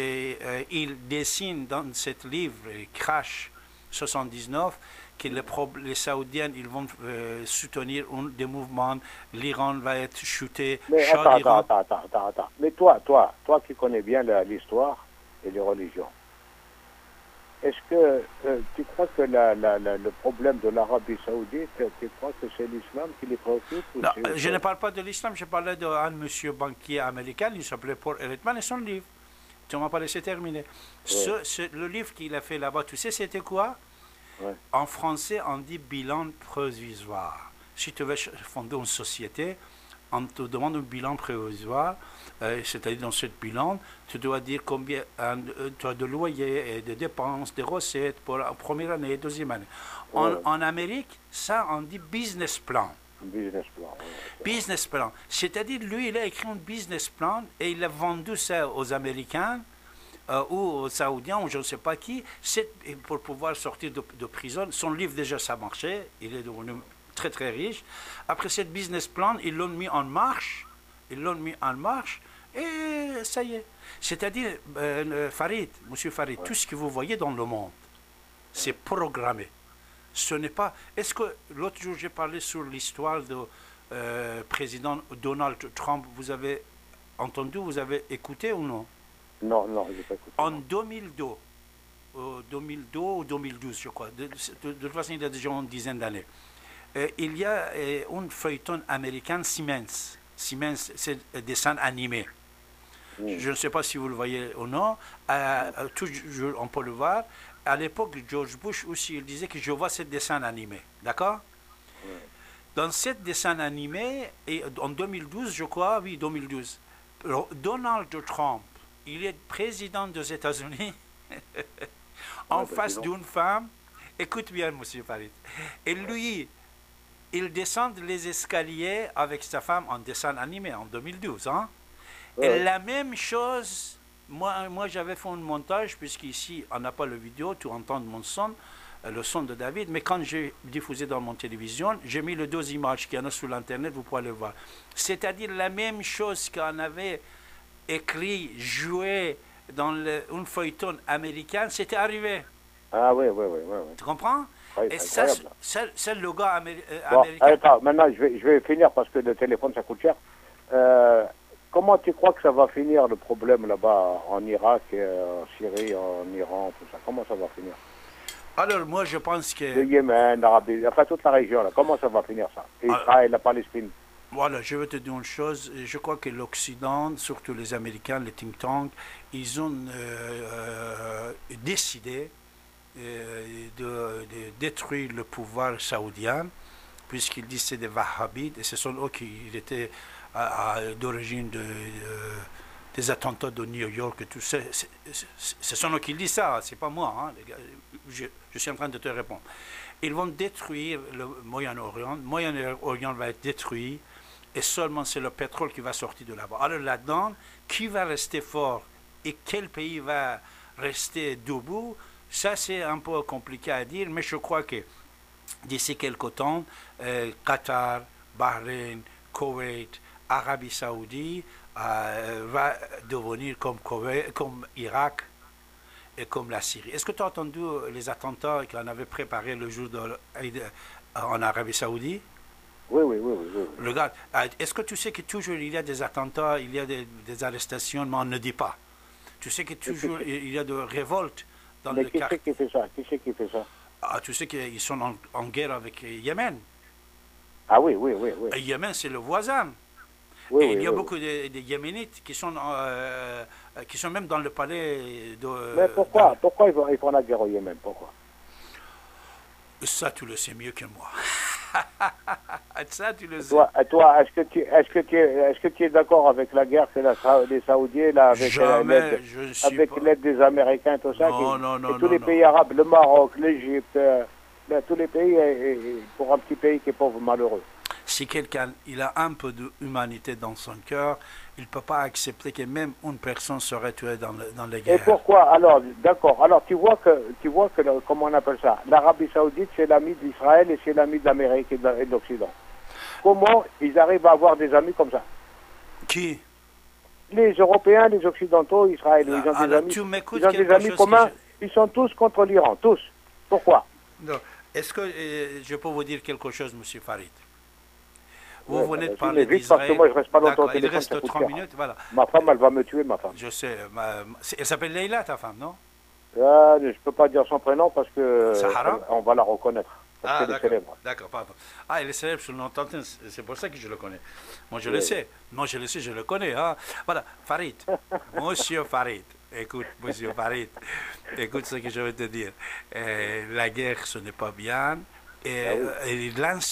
dessine dans ce livre, Crash 79, que les Saoudiens ils vont soutenir des mouvements, l'Iran va être chuté. Mais attends. Mais toi qui connais bien l'histoire et les religions, est-ce que tu crois que le problème de l'Arabie Saoudite, tu crois que c'est l'islam qui les préoccupe? Non, je ne parle pas de l'islam, je parlais d'un monsieur banquier américain, il s'appelait Paul Erdmann, et son livre. Tu m'as pas laissé terminer. Ouais. Le livre qu'il a fait là-bas, tu sais, c'était quoi? Ouais. En français, on dit bilan provisoire. Si tu veux fonder une société, on te demande un bilan provisoire, c'est-à-dire dans ce bilan, tu dois dire combien tu as de loyer et de dépenses, de recettes pour la première année, deuxième année. Ouais. En Amérique, ça, on dit business plan. Business plan. Ouais. Business plan. C'est-à-dire, lui, il a écrit un business plan et il a vendu ça aux Américains ou aux Saoudiens ou je ne sais pas qui, pour pouvoir sortir de prison. Son livre, déjà, ça marchait. Il est devenu très, très riche. Après cette business plan, ils l'ont mis en marche. Et ça y est. C'est-à-dire, Farid, monsieur Farid, tout ce que vous voyez dans le monde, c'est programmé. Ce n'est pas... Est-ce que l'autre jour, j'ai parlé sur l'histoire du président Donald Trump, vous avez entendu, vous avez écouté ou non? Non, je n'ai pas écouté. En 2002 ou 2012, je crois, de toute façon, il y a déjà une dizaine d'années, il y a un feuilleton américain, Siemens. Siemens, c'est un dessin animé. Je ne sais pas si vous le voyez ou non. Toujours, on peut le voir. À l'époque, George Bush aussi, il disait que je vois ce dessin animé. D'accord? Dans ce dessin animé, et en 2012, je crois, oui, 2012, Donald Trump, il est président des États-Unis en face d'une femme. Écoute bien, monsieur Farid. Et lui, il descend les escaliers avec sa femme en dessin animé en 2012. Hein? Et la même chose, moi j'avais fait un montage, puisqu'ici, on n'a pas la vidéo, tu entends mon son, le son de David, mais quand j'ai diffusé dans mon télévision, j'ai mis les deux images qu'il y en a sur l'Internet, vous pouvez le voir. C'est-à-dire la même chose qu'on avait écrit, joué dans un feuilleton américain, c'était arrivé. Ah oui. Tu comprends? Oui, Et c'est ça, incroyable. c'est le gars Bon, américain. attends, maintenant, je vais finir parce que le téléphone, ça coûte cher. Comment tu crois que ça va finir le problème là-bas en Irak, en Syrie, en Iran, tout ça? Comment ça va finir? Alors, moi, je pense Le que... Yémen, l'Arabie, enfin toute la région, là, comment ça va finir ça? Et Israël, la Palestine. Voilà, je veux te dire une chose. Je crois que l'Occident, surtout les Américains, les think tanks, ils ont décidé de détruire le pouvoir saoudien, puisqu'ils disent que c'est des wahhabites, et ce sont eux qui étaient d'origine des attentats de New York et tout ça. Ce sont eux qui disent ça, c'est pas moi. Hein, les gars. Je suis en train de te répondre. Ils vont détruire le Moyen-Orient. Le Moyen-Orient va être détruit et seulement c'est le pétrole qui va sortir de là-bas. Alors là-dedans, qui va rester fort et quel pays va rester debout, ça c'est un peu compliqué à dire, mais je crois que d'ici quelque temps, Qatar, Bahreïn, Koweït, Arabie Saoudite va devenir comme Irak et comme la Syrie. Est-ce que tu as entendu les attentats qu'on avait préparés le jour en Arabie Saoudite? Oui. Regarde, est-ce que tu sais que toujours il y a des attentats, il y a des arrestations, mais on ne dit pas. Tu sais que toujours il y a de révoltes dans Mais le qui quartier. c'est qui fait ça? Qui c'est qui fait ça? Ah, tu sais qu'ils sont en guerre avec Yémen. Ah oui. Et Yémen, c'est le voisin. Oui, Et oui, il y a oui. beaucoup de Yéménites qui sont même dans le palais de... Mais pourquoi ils font la guerre au Yémen? Pourquoi? Ça, tu le sais mieux que moi. Ça, tu le sais. Toi, est-ce que tu es d'accord avec la guerre que les Saoudiens, là, avec Jamais, je ne suis avec pas... l'aide des Américains, tout ça, Non, et tous les pays arabes, le Maroc, l'Égypte, tous les pays, pour un petit pays qui est pauvre, malheureux. Si quelqu'un il a un peu d'humanité dans son cœur, il ne peut pas accepter que même une personne serait tuée dans les Et guerres. pourquoi? Alors, d'accord. Alors, tu vois que comment on appelle ça? L'Arabie Saoudite, c'est l'ami d'Israël et c'est l'ami de l'Amérique et de l'Occident. Comment ils arrivent à avoir des amis comme ça? Qui? Les Européens, les Occidentaux, Israël, ils ont des Alors, amis, tu m'écoutes ils ont des quelque amis chose communs. que Ils sont tous contre l'Iran, tous. Pourquoi? Non. Est-ce que je peux vous dire quelque chose, M. Farid? Vous Ouais, venez de vas-y, parler mais vite, parce que d'Israël. moi, je reste pas longtemps au D'accord, il téléphone, reste ça coûte 3 cher. minutes, voilà. Ma femme, elle va me tuer, ma femme. Je sais. Elle s'appelle Leïla, ta femme, non? Je peux pas dire son prénom parce que C'est haram? on va la reconnaître. Parce qu'elle est d'accord. célèbre. D'accord, pardon. Ah, il est célèbre sur le nom de Tintin, c'est pour ça que je le connais. Moi, je le sais. Moi, je le sais, je le connais. Hein. Voilà, Farid. Monsieur Farid. Écoute, monsieur Farid. Écoute ce que je vais te dire. La guerre, ce n'est pas bien. Et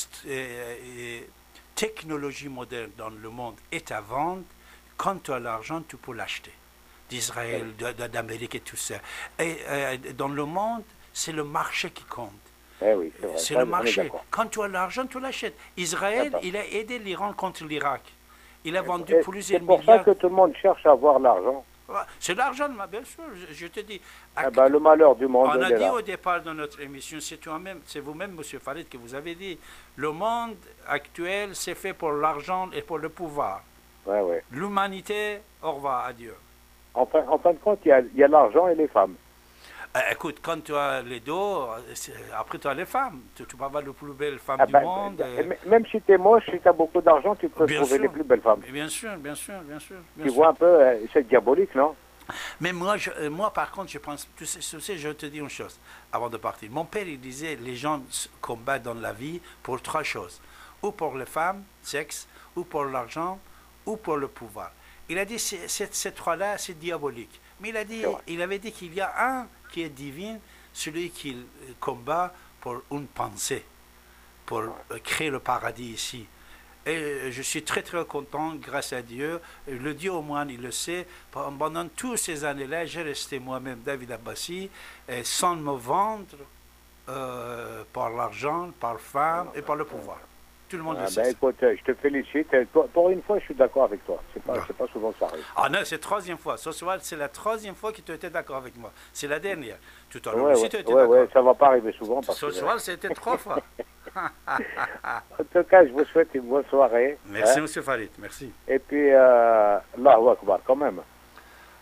technologie moderne dans le monde est à vendre. Quand tu as l'argent, tu peux l'acheter. D'Israël, d'Amérique et tout ça. Et dans le monde, c'est le marché qui compte. Oui, c'est vrai. C'est Ça, le on est marché. d'accord. Quand tu as l'argent, tu l'achètes. Israël, D'accord. il a aidé l'Iran contre l'Irak. Il a vendu Et plusieurs c'est pour milliards. ça que tout le monde cherche à avoir l'argent. C'est l'argent, bien sûr. Je te dis. Le malheur du monde, On il a est dit là. au départ de notre émission, c'est vous-même, M. Farid, que vous avez dit, le monde actuel, c'est fait pour l'argent et pour le pouvoir. Ouais. L'humanité, au revoir, adieu. En fin de compte, il y a l'argent et les femmes. Écoute, quand tu as les deux, après tu as les femmes. Tu peux avoir les plus belles femmes du monde. Même si tu es moche, si tu as beaucoup d'argent, tu peux Bien trouver sûr. les plus belles femmes. Bien sûr. Tu vois un peu, c'est diabolique, non? Mais moi, par contre, je pense, tu sais, je te dis une chose avant de partir. Mon père, il disait, les gens combattent dans la vie pour 3 choses. Ou pour les femmes, sexe, ou pour l'argent, ou pour le pouvoir. Il a dit, ces 3-là, c'est diabolique. Mais il avait dit qu'il y a un qui est divin, celui qui combat pour une pensée, pour créer le paradis ici. Et je suis très très content, grâce à Dieu. Le Dieu au moins, il le sait. Pendant toutes ces années-là, j'ai resté moi-même David Abbassi, sans me vendre par l'argent, par femme et par le pouvoir. Tout le monde le sait. Écoute, je te félicite. Pour une fois, je suis d'accord avec toi. C'est pas souvent que ça arrive. Ah non, c'est la 3e fois. Ce soir, c'est la 3e fois que tu étais d'accord avec moi. C'est la dernière. Tout à l'heure aussi, tu étais d'accord. Ouais, ça va pas arriver souvent. Ce soir, c'était 3 fois. En tout cas, je vous souhaite une bonne soirée. Merci, M. Farid. Merci. Et puis, Allahu Akbar, quand même.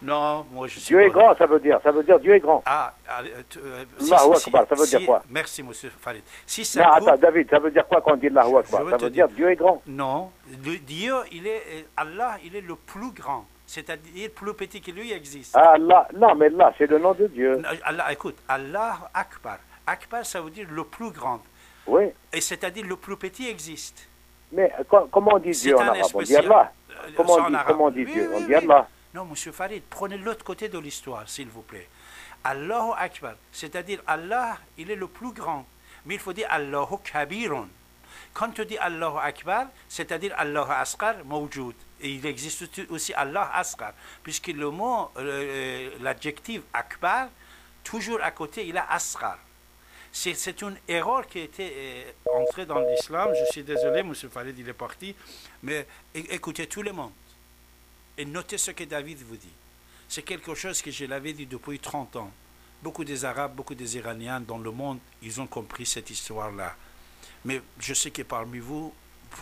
Non, moi je suis Dieu est pas- grand, ça veut dire Dieu est grand. Ah, Allahu Akbar, ça veut dire quoi? Merci, monsieur Farid. Si Non, ça coupe- attends, David, ça veut dire quoi quand on dit Allahu Akbar? Je veux Ça te veut dire dire- Dieu est grand. Non, Dieu, Allah, il est le plus grand, c'est-à-dire plus petit que lui existe. Ah, Allah, non, mais là, c'est le nom de Dieu. Allah, écoute, Allah Akbar. Akbar, ça veut dire le plus grand, Oui, et c'est-à-dire le plus petit existe. mais comment on dit C'est Dieu en un arabe? On dit spécial. Allah. Ça, Comment en on dit, arabe. comment on dit Oui, Dieu? oui, On oui, dit oui. Allah. Non, monsieur Farid, prenez l'autre côté de l'histoire, s'il vous plaît. Allahu Akbar, c'est-à-dire Allah, il est le plus grand. Mais il faut dire Allahu Kabirun. Quand tu dis Allahu Akbar, c'est-à-dire Allahu Asqar, mawjoud. Et il existe aussi Allah Asqar. Puisque le mot, l'adjectif Akbar, toujours à côté, il a Asqar. C'est une erreur qui a été entrée dans l'islam. Je suis désolé, M. Farid, il est parti. Mais écoutez tout le monde. Et notez ce que David vous dit. C'est quelque chose que je l'avais dit depuis 30 ans. Beaucoup des Arabes, beaucoup des Iraniens dans le monde, ils ont compris cette histoire-là. Mais je sais que parmi vous,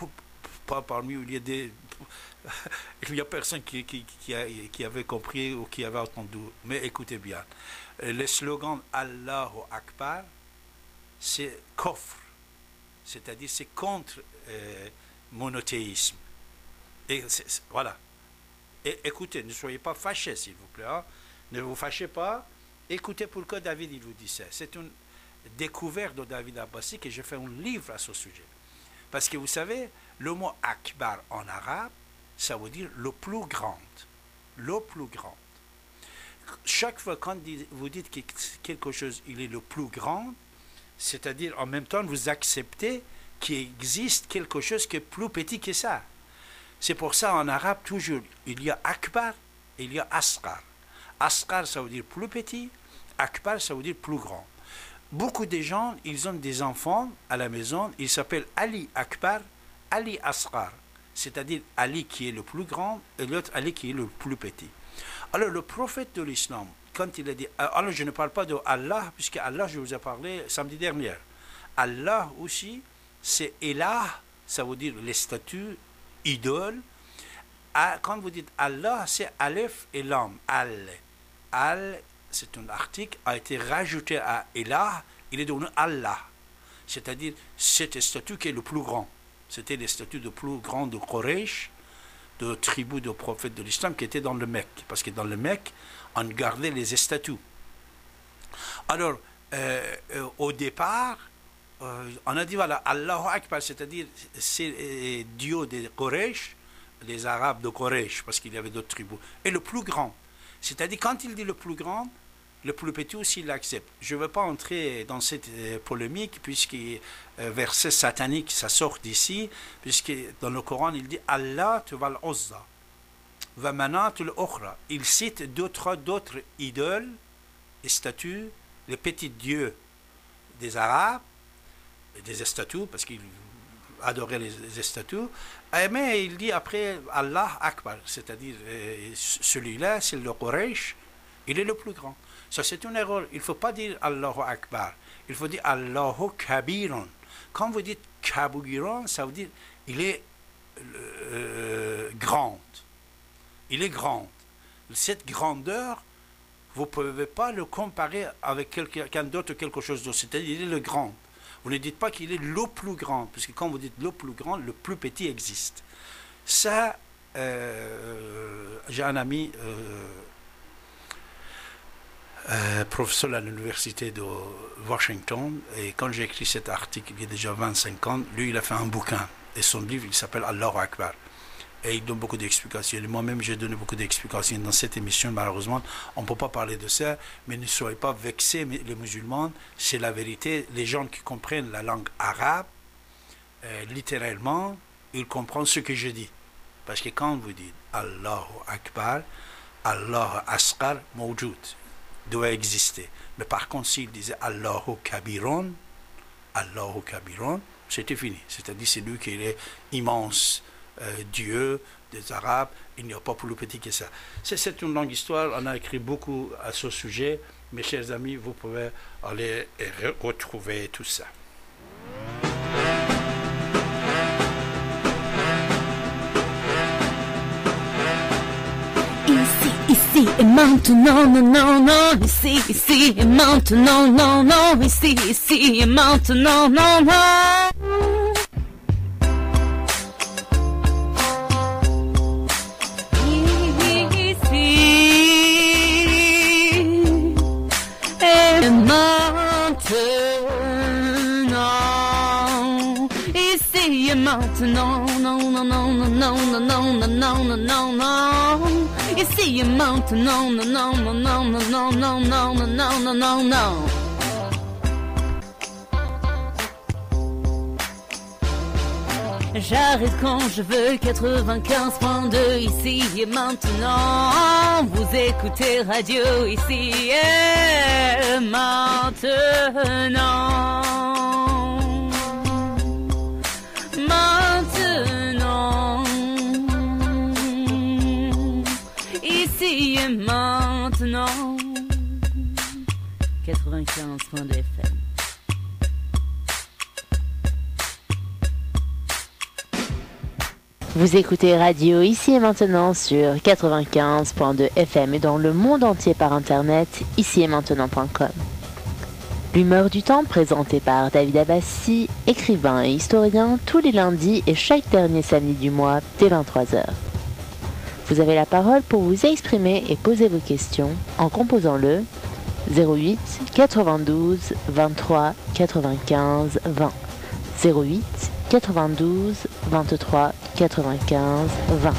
pas parmi vous, il y a des... il n'y a personne qui avait compris ou qui avait entendu. Mais écoutez bien. Le slogan Allahu Akbar, c'est kofr. C'est-à-dire c'est contre monothéisme. Et voilà. Et écoutez, ne soyez pas fâchés, s'il vous plaît. Hein. Ne vous fâchez pas. Écoutez pourquoi David il vous dit ça. C'est une découverte de David Abbasi que j'ai fait un livre à ce sujet. Parce que vous savez, le mot akbar en arabe, ça veut dire le plus grand. Le plus grand. Chaque fois quand vous dites que quelque chose il est le plus grand, c'est-à-dire en même temps vous acceptez qu'il existe quelque chose qui est plus petit que ça. C'est pour ça en arabe toujours, il y a akbar et il y a asqar. Asqar ça veut dire plus petit, akbar ça veut dire plus grand. Beaucoup de gens, ils ont des enfants à la maison, ils s'appellent Ali Akbar, Ali Asqar. C'est-à-dire Ali qui est le plus grand et l'autre Ali qui est le plus petit. Alors le prophète de l'islam, quand il a dit, alors je ne parle pas de Allah, puisque Allah je vous ai parlé samedi dernier. Allah aussi, c'est Elah, ça veut dire les statues, idole. Quand vous dites Allah, c'est Aleph et Lam. Al, c'est un article, a été rajouté à Elah, il est devenu Allah. C'est-à-dire, cette statue qui est le plus grand. C'était les statues de plus grands de Quraysh, de tribus de prophètes de l'islam qui étaient dans le Mecque. Parce que dans le Mecque, on gardait les statues. Alors, au départ, on a dit, voilà, Allahu Akbar, c'est-à-dire, c'est Dieu des Quraysh, les Arabes de Quraysh, parce qu'il y avait d'autres tribus, et le plus grand. C'est-à-dire, quand il dit le plus grand, le plus petit aussi il l'accepte. Je ne veux pas entrer dans cette polémique, puisque verset satanique, ça sort d'ici, puisque dans le Coran, il dit Allah tu vas l'Uzza, va manat l'Ukhra. Il cite d'autres idoles et statues, les petits dieux des Arabes, des statues, parce qu'ils adoraient les statues, mais il dit après Allah Akbar, c'est-à-dire celui-là, c'est le Quraysh, il est le plus grand. Ça, c'est une erreur. Il ne faut pas dire Allahu Akbar. Il faut dire Allahu Kabirun. Quand vous dites Kabirun, ça veut dire il est grand. Il est grand. Cette grandeur, vous ne pouvez pas le comparer avec quelqu'un d'autre ou quelque chose d'autre. C'est-à-dire il est le grand. Vous ne dites pas qu'il est le plus grand, puisque quand vous dites le plus grand, le plus petit existe. Ça, j'ai un ami... professeur à l'université de Washington, et quand j'ai écrit cet article il y a déjà 25 ans, lui il a fait un bouquin et son livre il s'appelle Allahu Akbar et il donne beaucoup d'explications. Moi-même j'ai donné beaucoup d'explications dans cette émission. Malheureusement on ne peut pas parler de ça, mais ne soyez pas vexés, mais les musulmans, c'est la vérité. Les gens qui comprennent la langue arabe, littéralement ils comprennent ce que je dis, parce que quand vous dites Allahu Akbar, Allah Asqar mawjoud doit exister. Mais par contre, s'il disait Allahu Kabirun, c'était fini. C'est-à-dire, c'est lui qui est immense, Dieu des Arabes, il n'y a pas plus petit que ça. C'est une longue histoire, on a écrit beaucoup à ce sujet. Mes chers amis, vous pouvez aller et retrouver tout ça. Ici et maintenant, non, non, non, ici, et maintenant, non, non, ici, et maintenant, non, non. Et maintenant, ici et maintenant, non, non, non, non, non, non, non, non, non, non, non, non. Ici et maintenant, non, non, non, non, non, non, non, non, non, non, non, non, non. J'arrête quand je veux 95.2 ici et maintenant. Vous écoutez radio ici et maintenant. Maintenant. Ici et maintenant. 95.2 FM. Vous écoutez Radio ici et maintenant sur 95.2 FM et dans le monde entier par internet, ici et maintenant.com. L'humeur du temps présentée par David Abbassi, écrivain et historien tous les lundis et chaque dernier samedi du mois dès 23h. Vous avez la parole pour vous exprimer et poser vos questions en composant le 08 92 23 95 20. 08 92 23 95 20.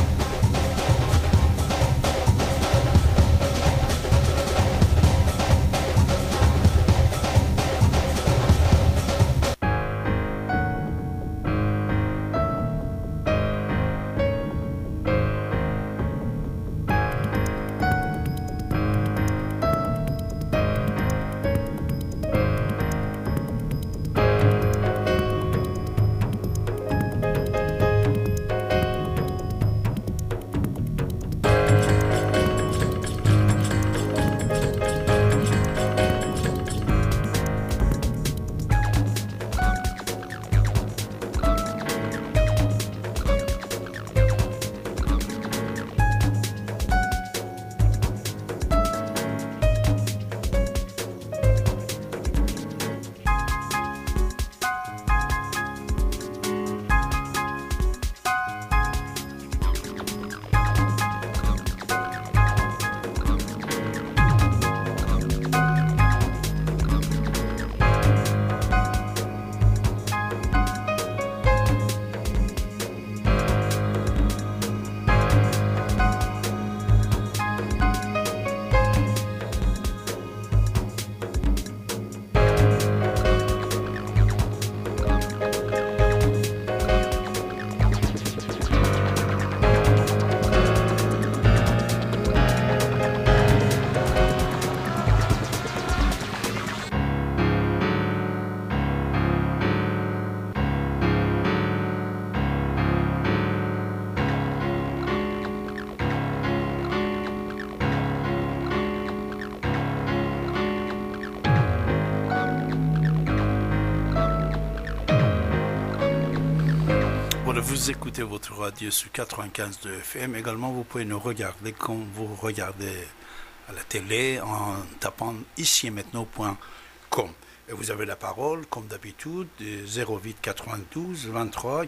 Vous écoutez votre radio sur 95.2 FM. Également, vous pouvez nous regarder comme vous regardez à la télé en tapant ici et maintenant.com. Et vous avez la parole, comme d'habitude, 08 92 23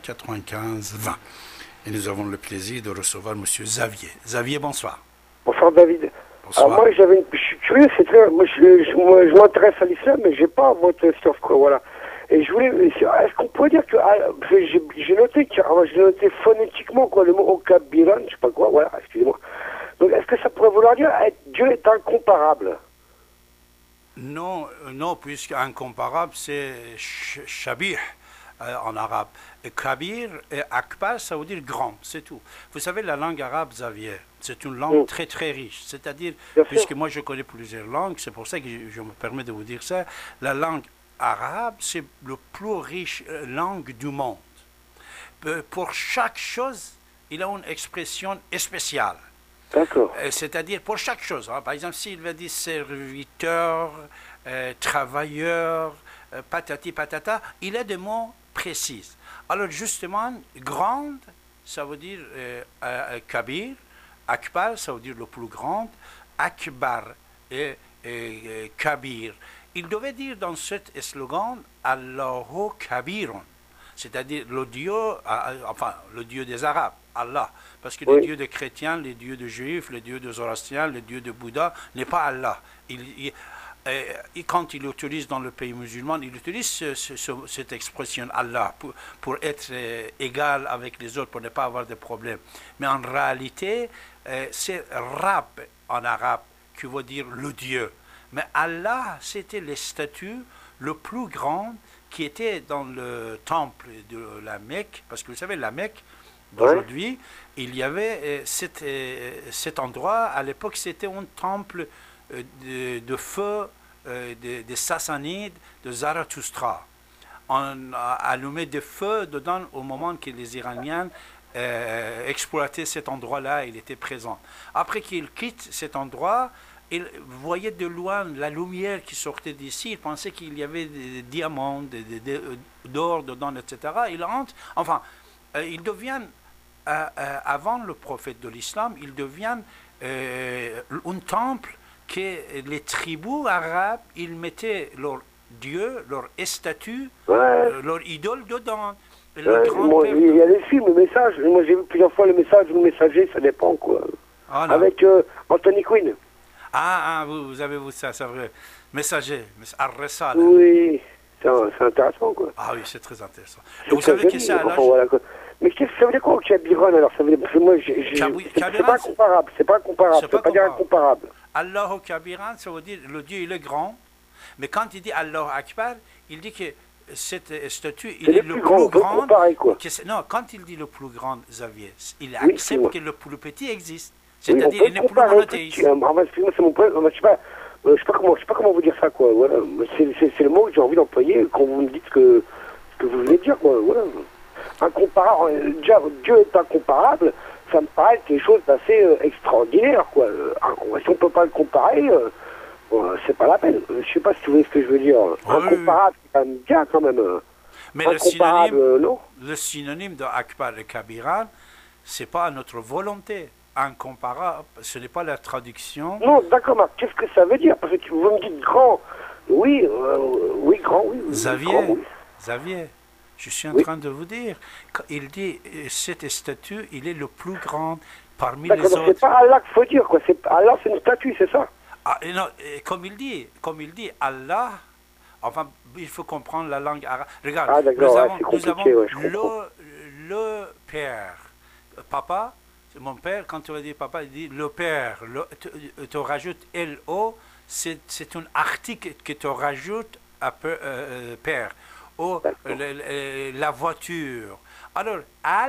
95 20. Et nous avons le plaisir de recevoir M. Xavier. Xavier, bonsoir. Bonsoir David. Bonsoir. Alors moi je suis curieux, c'est très, moi je m'intéresse à l'islam, mais j'ai pas votre science quoi, voilà. Et je voulais, est-ce qu'on pourrait dire que j'ai noté phonétiquement quoi le mot okabiran, je sais pas quoi, voilà, excusez-moi. Donc est-ce que ça pourrait vouloir dire Dieu est incomparable? Non, non, puisque incomparable c'est shabih en arabe. Et kabir et akbar, ça veut dire grand, c'est tout. Vous savez, la langue arabe, Xavier, c'est une langue très très riche. C'est-à-dire, puisque moi je connais plusieurs langues, c'est pour ça que je me permets de vous dire ça, la langue arabe, c'est le plus riche langue du monde. Pour chaque chose, il a une expression spéciale. D'accord. C'est-à-dire pour chaque chose. Hein. Par exemple, s'il veut dire serviteur, travailleur, patati patata, il a des mots précis. Alors justement, grande, ça veut dire kabir, Akbar, ça veut dire le plus grand. Akbar et Kabir. Il devait dire dans cet slogan Allahu Kabirun, c'est-à-dire le Dieu, enfin le Dieu des Arabes, Allah. Parce que le Dieu des chrétiens, le Dieu des juifs, le Dieu des zoroastriens, le Dieu de Bouddha n'est pas Allah. Et quand il l'utilise dans le pays musulman, il utilise cette expression Allah pour être égal avec les autres, pour ne pas avoir de problèmes. Mais en réalité, c'est Rab en arabe qui veut dire le Dieu. Mais Allah, c'était le statut le plus grand qui était dans le temple de la Mecque, parce que vous savez, la Mecque, d'aujourd'hui, il y avait cet endroit, à l'époque, c'était un temple de feu des Sassanides, de Zarathustra. On allumait des feux dedans au moment que les Iraniens exploitaient cet endroit-là, il était présent. Après qu'ils quittent cet endroit, ils voyaient de loin la lumière qui sortait d'ici, ils pensaient qu'il y avait des diamants, d'or dedans, etc. Ils rentrent, enfin, ils deviennent, avant le prophète de l'islam, ils deviennent un temple que les tribus arabes, ils mettaient leur dieu, leur statue, leur idole dedans. Il y a les films, le message. Moi, j'ai vu plusieurs fois le message ou le messager, ça dépend, quoi. Ah, avec Anthony Quinn. Vous avez vu ça, c'est vrai. Messager, Ar-Resal. Oui, c'est intéressant, quoi. Ah oui, c'est très intéressant. Et vous savez que c'est à l'âge... Mais qu'est-ce que ça veut dire quoi, Kabiran, alors ça veut dire, parce que moi, c'est pas comparable, c'est pas comparable, c'est pas dire incomparable. Allahu Kabiran, ça veut dire le Dieu, il est grand, mais quand il dit Allahu Akbar, il dit que cette statue, il est le plus grand. Comparer, quoi. Non, quand il dit le plus grand, Xavier, il accepte que le plus petit existe. C'est-à-dire, il n'est plus monothéiste. Excusez-moi, c'est mon point, je sais pas comment vous dire ça, quoi. Voilà, c'est le mot que j'ai envie d'employer quand vous me dites ce que vous voulez dire, quoi. Voilà. Incomparable, déjà, Dieu est incomparable, ça me paraît quelque chose d'assez extraordinaire, quoi. Si on ne peut pas le comparer, c'est pas la peine. Je sais pas si vous voyez ce que je veux dire. Incomparable, c'est quand même bien, quand même. Mais le synonyme de Akbar et Kabiran, c'est pas à notre volonté. Incomparable, ce n'est pas la traduction. Non, d'accord, mais qu'est-ce que ça veut dire? Parce que vous me dites grand. Oui, grand, oui. Xavier, je suis en train de vous dire, il dit, cette statue, il est le plus grand parmi les autres. C'est pas Allah qu'il faut dire, quoi. Allah, c'est une statue, c'est ça? Non, comme il dit, Allah, enfin, il faut comprendre la langue arabe. Regarde, nous avons le père, papa. Mon père, quand tu vas dire papa, il dit le père. Tu rajoutes L-O, c'est un article que tu rajoutes à père. Ou la voiture. Alors,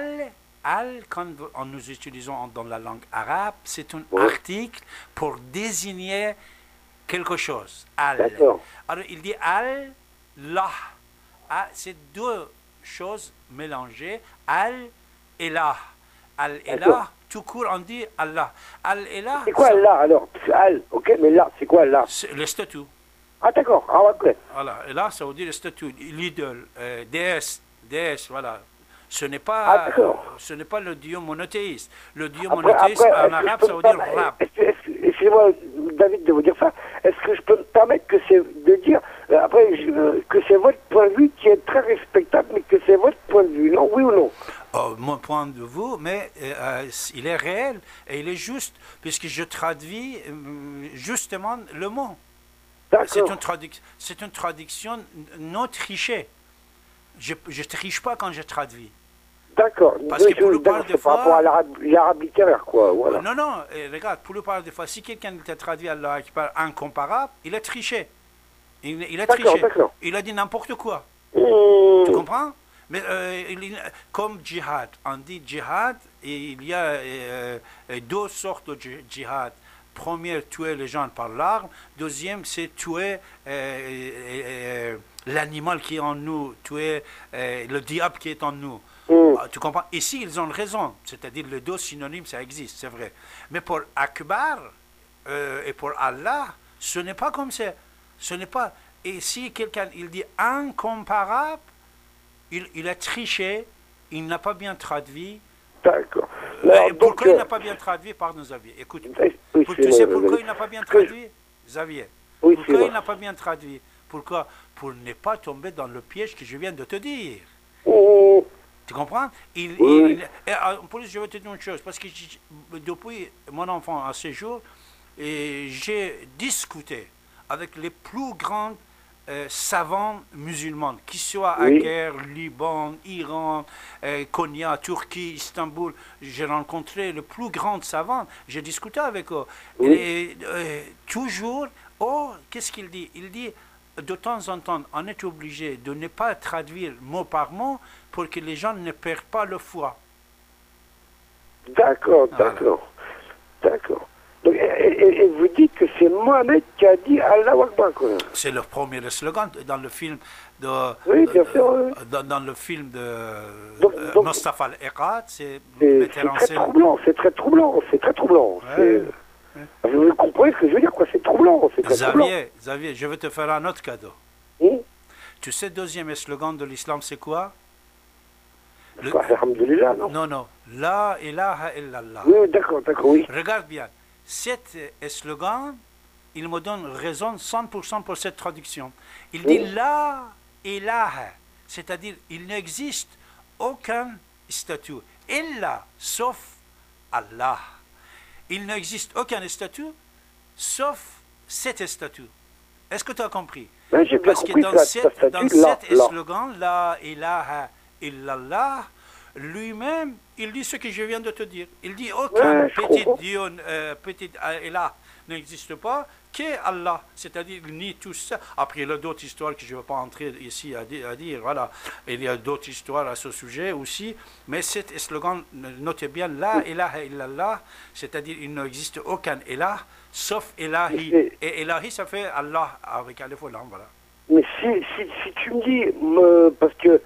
quand nous utilisons dans la langue arabe, c'est un article pour désigner quelque chose. Al. Alors, il dit Allah. C'est deux choses mélangées. Al et là. Al-Elah, tout court, on dit Allah. Al-Elah. C'est quoi Allah alors? Al, ok, mais là, c'est quoi Allah? Le statut. Ah, d'accord, ok. Voilà, et là, ça veut dire le statut, l'idole, déesse, voilà. Ce n'est pas le Dieu monothéiste. Le Dieu monothéiste, en arabe, ça veut dire Rab. Excusez-moi, David, de vous dire ça. Est-ce que je peux me permettre de dire, que c'est votre point de vue qui est très respectable, mais que c'est votre point de vue, non? Oui ou non? Mon point de vue, mais il est réel et il est juste, puisque je traduis justement le mot. C'est une traduction non trichée. Je ne triche pas quand je traduis. D'accord. Parce que pour le part des fois... Par rapport à l'arabe littéraire, quoi. Voilà. Non, regarde, pour le part des fois, si quelqu'un t'a traduit Allah Akbar incomparable, il a triché. Il a triché. Il a dit n'importe quoi. Tu comprends? Mais comme djihad, on dit djihad, et il y a deux sortes de djihad. Première, tuer les gens par l'arme. Deuxième, c'est tuer l'animal qui est en nous, tuer le diable qui est en nous. Tu comprends? Ici, ils ont raison. C'est-à-dire, les deux synonymes, ça existe, c'est vrai. Mais pour Akbar et pour Allah, ce n'est pas comme ça. Ce n'est pas... Et si quelqu'un, il dit incomparable, il a triché, il n'a pas bien traduit. D'accord. Alors, donc, pourquoi il n'a pas bien traduit, pardon Xavier, écoute, oui, tu sais pourquoi il n'a pas bien traduit, Xavier? Oui, Pourquoi c'est il n'a pas bien traduit? Pourquoi? Pour ne pas tomber dans le piège que je viens de te dire. Oh, Tu comprends? Oui. Et en plus, je vais te dire une chose, parce que depuis mon enfant à ce jour, j'ai discuté avec les plus grands savants musulmans, qu'ils soient à Oui. Caire, Liban, Iran, Konya, Turquie, Istanbul. J'ai rencontré le plus grand savant, j'ai discuté avec eux. Oui. Et toujours, oh, qu'est-ce qu'il dit? Il dit, de temps en temps, on est obligé de ne pas traduire mot par mot pour que les gens ne perdent pas le foi. d'accord, Voilà. d'accord, d'accord. Donc, et vous dites que c'est Mohamed qui a dit Allah Akbar, quoi. C'est le premier slogan dans le film de. Oui, bien sûr, oui. Dans le film de Donc- Mostafa Al-Eqat, c'est C'est metteur en très scène. troublant, c'est très troublant, c'est très troublant. Ouais. Vous comprenez ce que je veux dire, quoi? C'est troublant, c'est très troublant. Xavier, je vais te faire un autre cadeau. Hum? Tu sais, deuxième slogan de l'islam, c'est quoi? Alhamdulillah, non? Non. La ilaha illallah. Oui, d'accord, oui. Regarde bien. Cet slogan, il me donne raison 100% pour cette traduction. Il dit la ilaha, c'est-à-dire il n'existe aucun statut, illa, sauf Allah. Il n'existe aucun statut, sauf cet statut. Est-ce que tu as compris? Ouais, j'ai bien Parce que compris dans que cet là. slogan, la ilaha illallah, lui-même, il dit ce que je viens de te dire. Il dit aucun Ouais, je petit comprends. Dieu, petit ilah n'existe pas, qu'Allah. C'est-à-dire, il nie tout ça. Après, il y a d'autres histoires que je ne vais pas entrer ici à dire. Voilà. Il y a d'autres histoires à ce sujet aussi. Mais cet slogan, notez bien, la ilaha illallah, c'est-à-dire, il n'existe aucun ilah, sauf ilahi. Et ilahi, ça fait Allah, avec alif ou lam, voilà. Mais si tu me dis, parce que,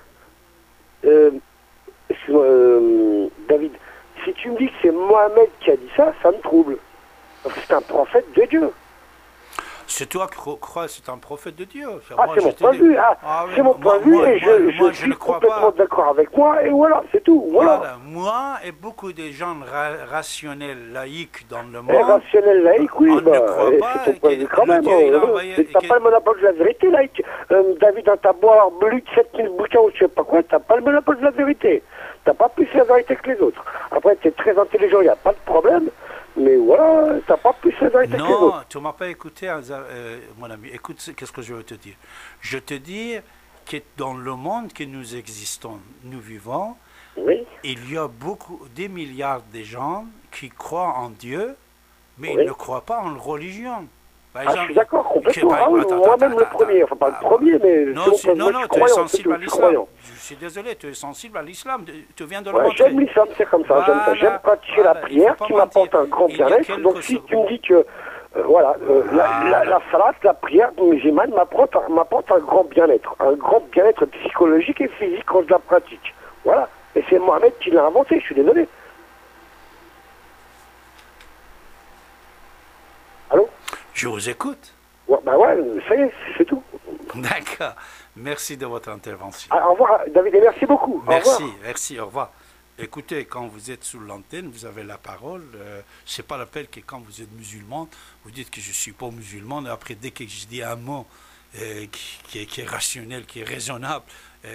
excuse-moi, David, si tu me dis que c'est Mohamed qui a dit ça, ça me trouble. Parce que c'est un prophète de Dieu. C'est toi qui crois que c'est un prophète de Dieu. Ah, c'est mon point de vue. Ah oui, c'est mon point de vue et je je suis ne crois complètement pas. d'accord avec moi et voilà, c'est tout. Voilà. Moi et beaucoup de gens rationnels, laïcs dans le Et monde, rationnel laïque, oui, on ne croit et pas c'est ton point de vue que quand même. Dieu, il a envoyé- T'as pas le monopole de la vérité, laïque. David, dans ta boire plus de 7000 bouquins ou je sais pas quoi, t'as pas le monopole de la vérité. T'as pas plus la vérité que les autres. Après, t'es très intelligent, il n'y a pas de problème. Mais voilà, t'as pas plus la vérité que les non, autres. tu ne m'as pas écouté, mon ami. Écoute, qu'est-ce que je veux te dire. Je te dis que dans le monde que nous existons, nous vivons, Oui, il y a des milliards de gens qui croient en Dieu, mais Oui. ils ne croient pas en religion. Par je suis d'accord, complètement. Ah oui, moi-même le premier. Enfin, pas le premier, mais Non, selon moi, non, je suis tu es croyant, sensible à je suis l'islam. croyant. Je suis désolé, tu es sensible à l'islam. Tu viens de le Ouais, montrer. j'aime l'islam, c'est comme ça, j'aime ça. Voilà, J'aime pratiquer voilà, la il faut prière pas qui m'apporte mentir. un grand Il y a bien-être. quelques Donc si tu secondes. me dis que la salat, la prière musulmane m'apporte un grand bien-être. Un grand bien-être psychologique et physique quand je la pratique. Voilà. Et c'est Mohamed qui l'a inventé, je suis désolé. Allô? Je vous écoute. Ouais, bah ouais, ça y est, c'est tout. D'accord. Merci de votre intervention. Ah, au revoir, David, et merci beaucoup. Au Merci, revoir. merci, au revoir. Écoutez, quand vous êtes sous l'antenne, vous avez la parole. C'est pas la peine que quand vous êtes musulman, vous dites que je ne suis pas musulman. Et après, dès que je dis un mot qui est rationnel, qui est raisonnable,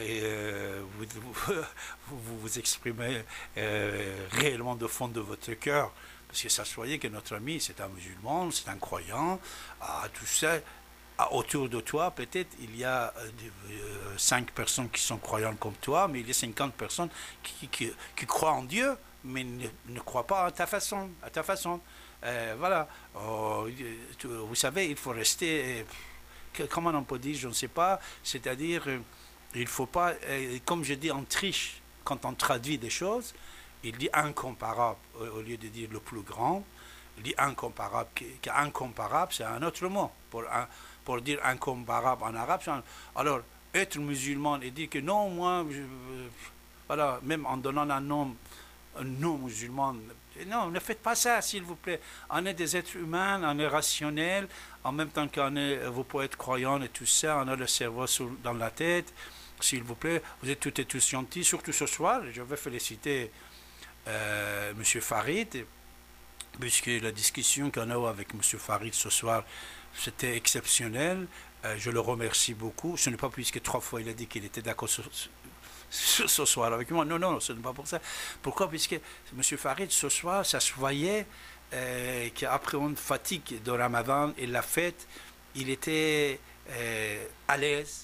vous exprimez réellement de fond de votre cœur. Parce que ça soyez que notre ami, c'est un musulman, c'est un croyant, tout ça. Autour de toi, peut-être, il y a 5 personnes qui sont croyantes comme toi, mais il y a 50 personnes qui croient en Dieu, mais ne croient pas à ta façon. Voilà. Vous savez, il faut rester, comment on peut dire, je ne sais pas, c'est-à-dire, il ne faut pas, comme je dis, on triche quand on traduit des choses, il dit incomparable au lieu de dire le plus grand. Il dit incomparable. Incomparable, c'est un autre mot. Pour dire incomparable en arabe, alors être musulman et dire que non, moi, voilà, même en donnant un nom non musulman, non, ne faites pas ça, s'il vous plaît. On est des êtres humains, on est rationnels, en même temps vous pouvez être croyant et tout ça, on a le cerveau dans la tête, s'il vous plaît. Vous êtes toutes et tous gentils, surtout ce soir. Je vais féliciter M. Farid, puisque la discussion qu'on a eue avec M. Farid ce soir, c'était exceptionnel. Je le remercie beaucoup. Ce n'est pas puisque 3 fois il a dit qu'il était d'accord ce soir avec moi. Non, non, ce n'est pas pour ça. Pourquoi? Puisque M. Farid, ce soir, ça se voyait qu'après une fatigue de Ramadan et la fête, il était à l'aise.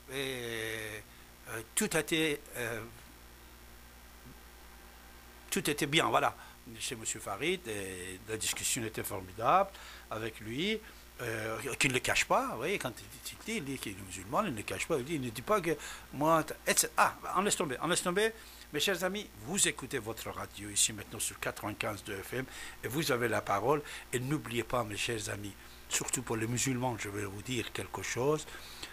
Tout était bien, voilà, chez M. Farid. La discussion était formidable avec lui. Qu'il ne le cache pas, oui, quand il dit qu'il est musulman, il ne le cache pas, il ne dit pas que moi, etc. Ah, on laisse tomber. Mes chers amis, vous écoutez votre radio ici maintenant sur 95 de FM et vous avez la parole. Et n'oubliez pas, mes chers amis, surtout pour les musulmans, je vais vous dire quelque chose.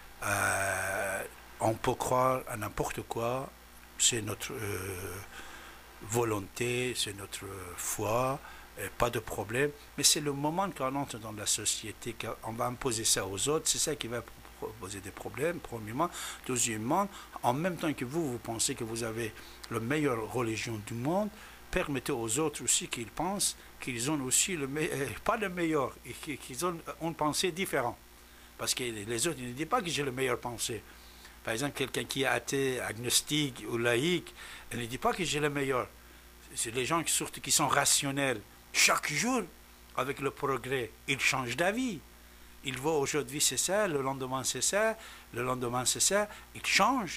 On peut croire à n'importe quoi, c'est notre volonté, c'est notre foi. Pas de problème, mais c'est le moment qu'on entre dans la société qu'on va imposer ça aux autres, c'est ça qui va poser des problèmes, premièrement. Deuxièmement, en même temps que vous pensez que vous avez la meilleure religion du monde, permettez aux autres aussi qu'ils pensent qu'ils ont aussi pas le meilleur, et qu'ils ont une pensée différente. Parce que les autres, ils ne disent pas que j'ai le meilleur pensée. Par exemple, quelqu'un qui est athée, agnostique ou laïque, il ne dit pas que j'ai le meilleur. C'est les gens qui sont rationnels. Chaque jour, avec le progrès, ils changent d'avis. Ils voient aujourd'hui c'est ça, le lendemain c'est ça, le lendemain c'est ça. Ils changent.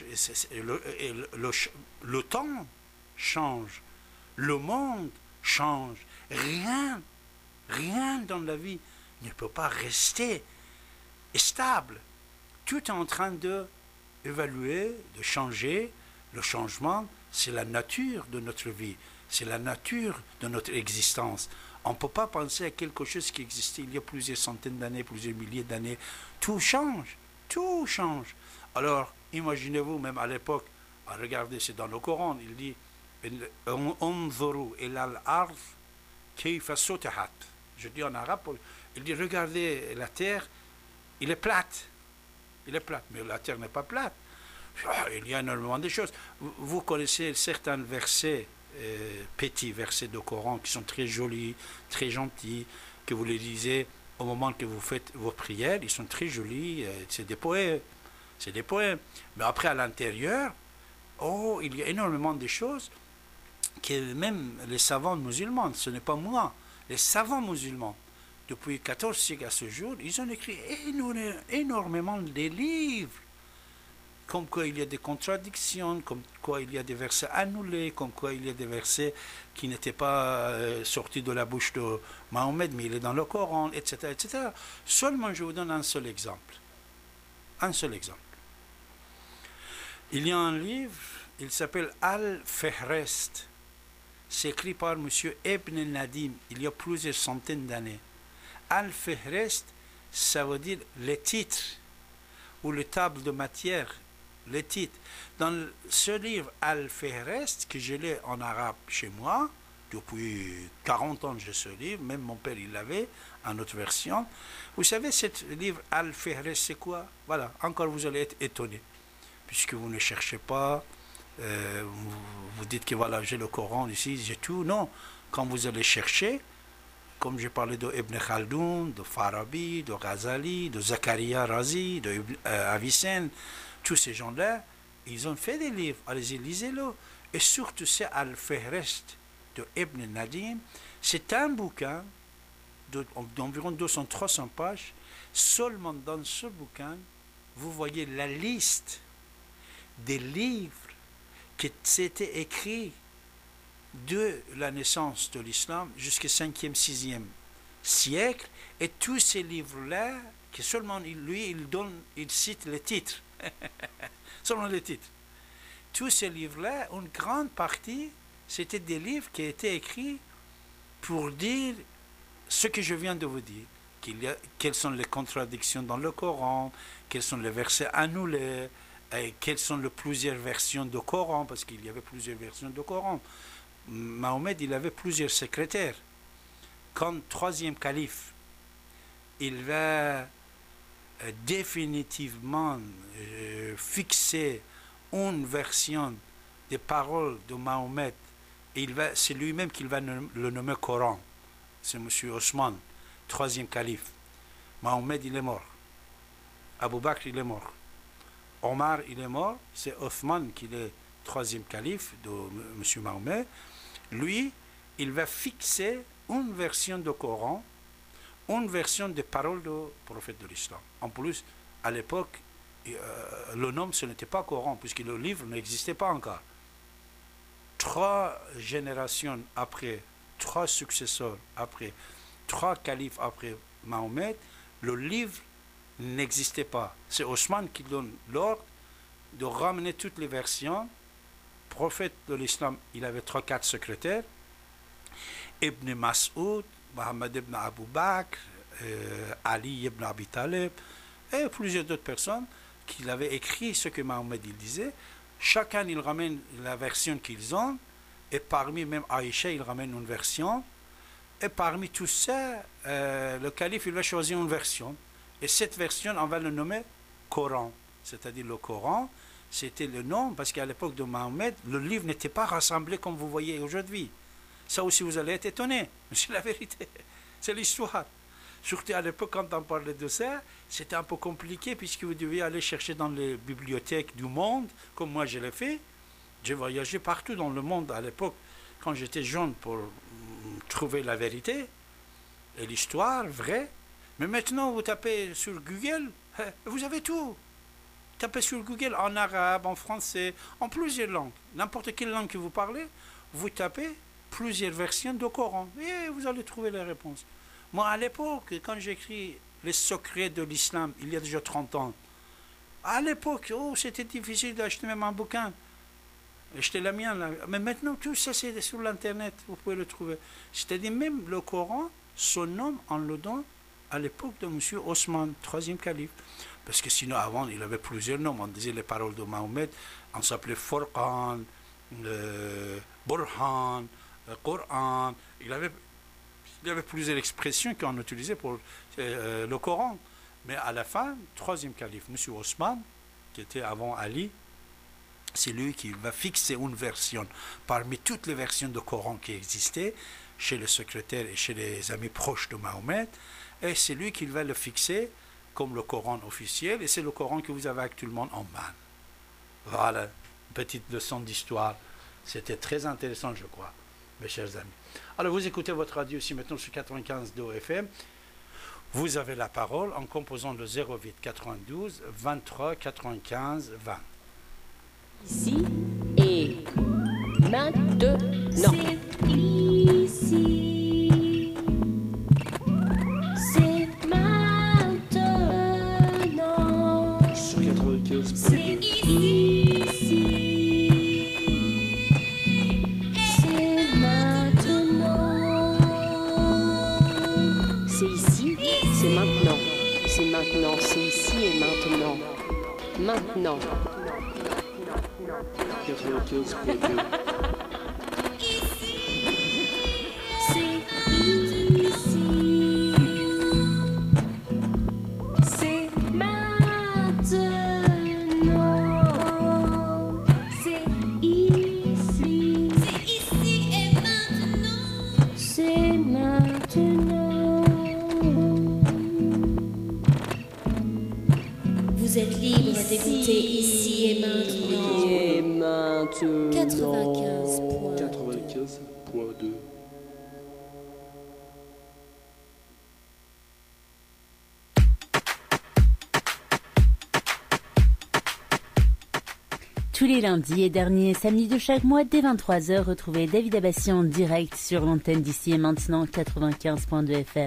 Le temps change. Le monde change. Rien dans la vie ne peut pas rester stable. Tout est en train d'évaluer, de changer. Le changement, c'est la nature de notre vie. C'est la nature de notre existence. On ne peut pas penser à quelque chose qui existait il y a plusieurs centaines d'années, plusieurs milliers d'années. Tout change. Tout change. Alors, imaginez-vous, même à l'époque, regardez, c'est dans le Coran, il dit je dis en arabe, il dit regardez la terre, il est plate. Il est plate, mais la terre n'est pas plate. Il y a énormément de choses. Vous connaissez certains versets, petits versets du Coran qui sont très jolis, très gentils, que vous les lisez au moment que vous faites vos prières, ils sont très jolis, c'est des poèmes. Mais après, à l'intérieur, il y a énormément de choses que même les savants musulmans, ce n'est pas moi, les savants musulmans, depuis 14 siècles à ce jour, ils ont écrit énormément de livres. Comme quoi il y a des contradictions, comme quoi il y a des versets annulés, comme quoi il y a des versets qui n'étaient pas sortis de la bouche de Mahomet, mais il est dans le Coran, etc., etc. Seulement, je vous donne un seul exemple. Un seul exemple. Il y a un livre, il s'appelle Al-Fihrist. C'est écrit par M. Ibn Nadim, il y a plusieurs centaines d'années. Al-Fihrist, ça veut dire les titres ou les tables de matière. Les titres. Dans ce livre Al-Fihrist, que je l'ai en arabe chez moi, depuis 40 ans j'ai ce livre, même mon père il l'avait, en autre version. Vous savez, ce livre Al-Fihrist, c'est quoi? Voilà, encore vous allez être étonné, puisque vous ne cherchez pas, vous dites que voilà, j'ai le Coran ici, j'ai tout. Non, quand vous allez chercher, comme j'ai parlé de Ibn Khaldoun, de Farabi, de Ghazali, de Zakaria Razi, de Avicenne, tous ces gens-là, ils ont fait des livres. Allez-y, lisez-le. Et surtout, c'est Al-Fihrist de Ibn Nadim. C'est un bouquin d'environ 200-300 pages. Seulement dans ce bouquin, vous voyez la liste des livres qui s'étaient écrits de la naissance de l'islam jusqu'au 5e, 6e siècle. Et tous ces livres-là, que seulement lui, il cite les titres. Selon les titres. Tous ces livres-là, une grande partie, c'était des livres qui étaient écrits pour dire ce que je viens de vous dire. Quelles sont les contradictions dans le Coran, quels sont les versets annulés, et quelles sont les plusieurs versions du Coran, parce qu'il y avait plusieurs versions du Coran. Mahomet, il avait plusieurs secrétaires. Quand troisième calife, il va définitivement fixer une version des paroles de Mahomet Et c'est lui-même qui va le nommer Coran. C'est M. Osman, troisième calife. Mahomet, il est mort. Abu Bakr, il est mort. Omar, il est mort. C'est Othman qui est troisième calife de M. Mahomet. Lui, il va fixer une version du Coran, une version des paroles du prophète de l'islam. En plus, à l'époque, le nom, ce n'était pas Coran, puisque le livre n'existait pas encore. 3 générations après, 3 successeurs après, 3 califes après Mahomet, le livre n'existait pas. C'est Osman qui donne l'ordre de ramener toutes les versions. Le prophète de l'islam, il avait 3-4 secrétaires. Ibn Mas'ud, Mohammed ibn Abu Bakr, Ali ibn Abi Talib, et plusieurs d'autres personnes qui avaient écrit ce que Mahomet il disait. Chacun, il ramène la version qu'ils ont, et parmi même Aïcha, il ramène une version, et parmi tout ça, le calife, il va choisir une version, et cette version, on va le nommer Coran, c'est-à-dire le Coran, c'était le nom, parce qu'à l'époque de Mahomet, le livre n'était pas rassemblé comme vous voyez aujourd'hui. Ça aussi, vous allez être étonné, mais c'est la vérité, c'est l'histoire. Surtout à l'époque, quand on parlait de ça, c'était un peu compliqué puisque vous deviez aller chercher dans les bibliothèques du monde, comme moi je l'ai fait. J'ai voyagé partout dans le monde à l'époque, quand j'étais jeune, pour trouver la vérité et l'histoire vraie. Mais maintenant, vous tapez sur Google, vous avez tout. Tapez sur Google en arabe, en français, en plusieurs langues. N'importe quelle langue que vous parlez, vous tapez plusieurs versions du Coran et vous allez trouver les réponses. Moi, à l'époque, quand j'écris les secrets de l'islam, il y a déjà 30 ans, à l'époque, c'était difficile d'acheter même un bouquin. Acheter la mienne. Mais maintenant, tout ça, c'est sur l'Internet. Vous pouvez le trouver. C'est-à-dire, même le Coran, son nom, on le donne à l'époque de M. Osman, troisième calife. Parce que sinon, avant, il avait plusieurs noms. On disait les paroles de Mahomet. On s'appelait Furqan, Burhan, Coran. Il y avait plusieurs expressions qu'on utilisait pour le Coran. Mais à la fin, troisième calife, M. Osman, qui était avant Ali, c'est lui qui va fixer une version parmi toutes les versions de Coran qui existaient chez le secrétaire et chez les amis proches de Mahomet. Et c'est lui qui va le fixer comme le Coran officiel. Et c'est le Coran que vous avez actuellement en main. Voilà, petite leçon d'histoire. C'était très intéressant, je crois, mes chers amis. Alors, vous écoutez votre radio ici maintenant sur 95.2 FM. Vous avez la parole en composant le 08 92 23 95 20. Ici et maintenant. C'est ici. C'est maintenant. Sur 95. C'est ici. C'est maintenant. C'est ici, c'est maintenant. C'est maintenant, c'est ici et maintenant. Maintenant. 95.2. C'est maintenant. C'est ici. C'est ici et maintenant. C'est maintenant. Vous êtes libre d'écouter ici et maintenant. Et maintenant. 95.2. Tous les lundis et derniers samedis de chaque mois, dès 23h, retrouvez David Abbassi en direct sur l'antenne d'ici et maintenant 95.2 FM.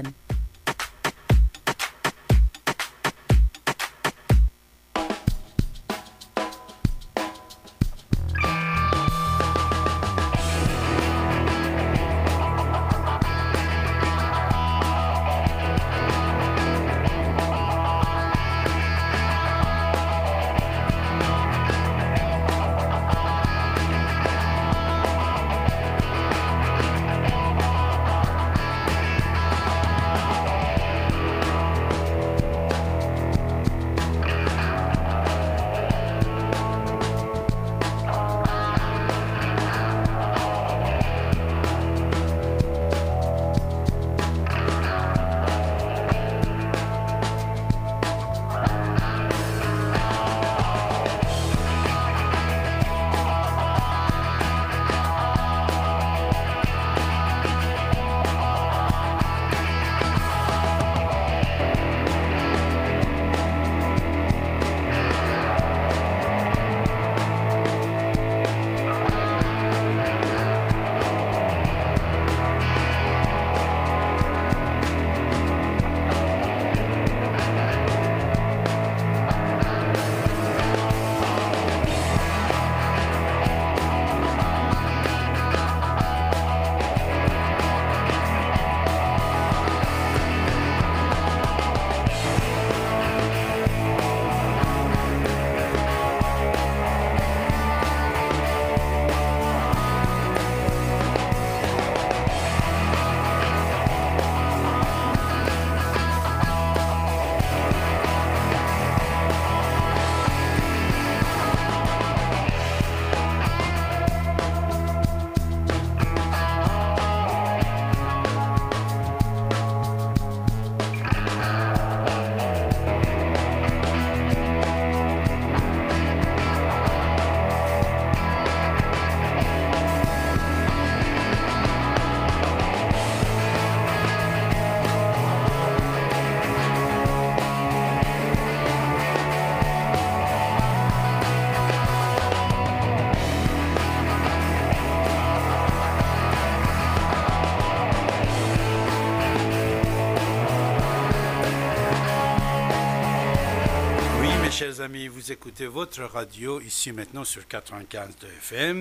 chers amis, vous écoutez votre radio ici maintenant sur 95 de FM.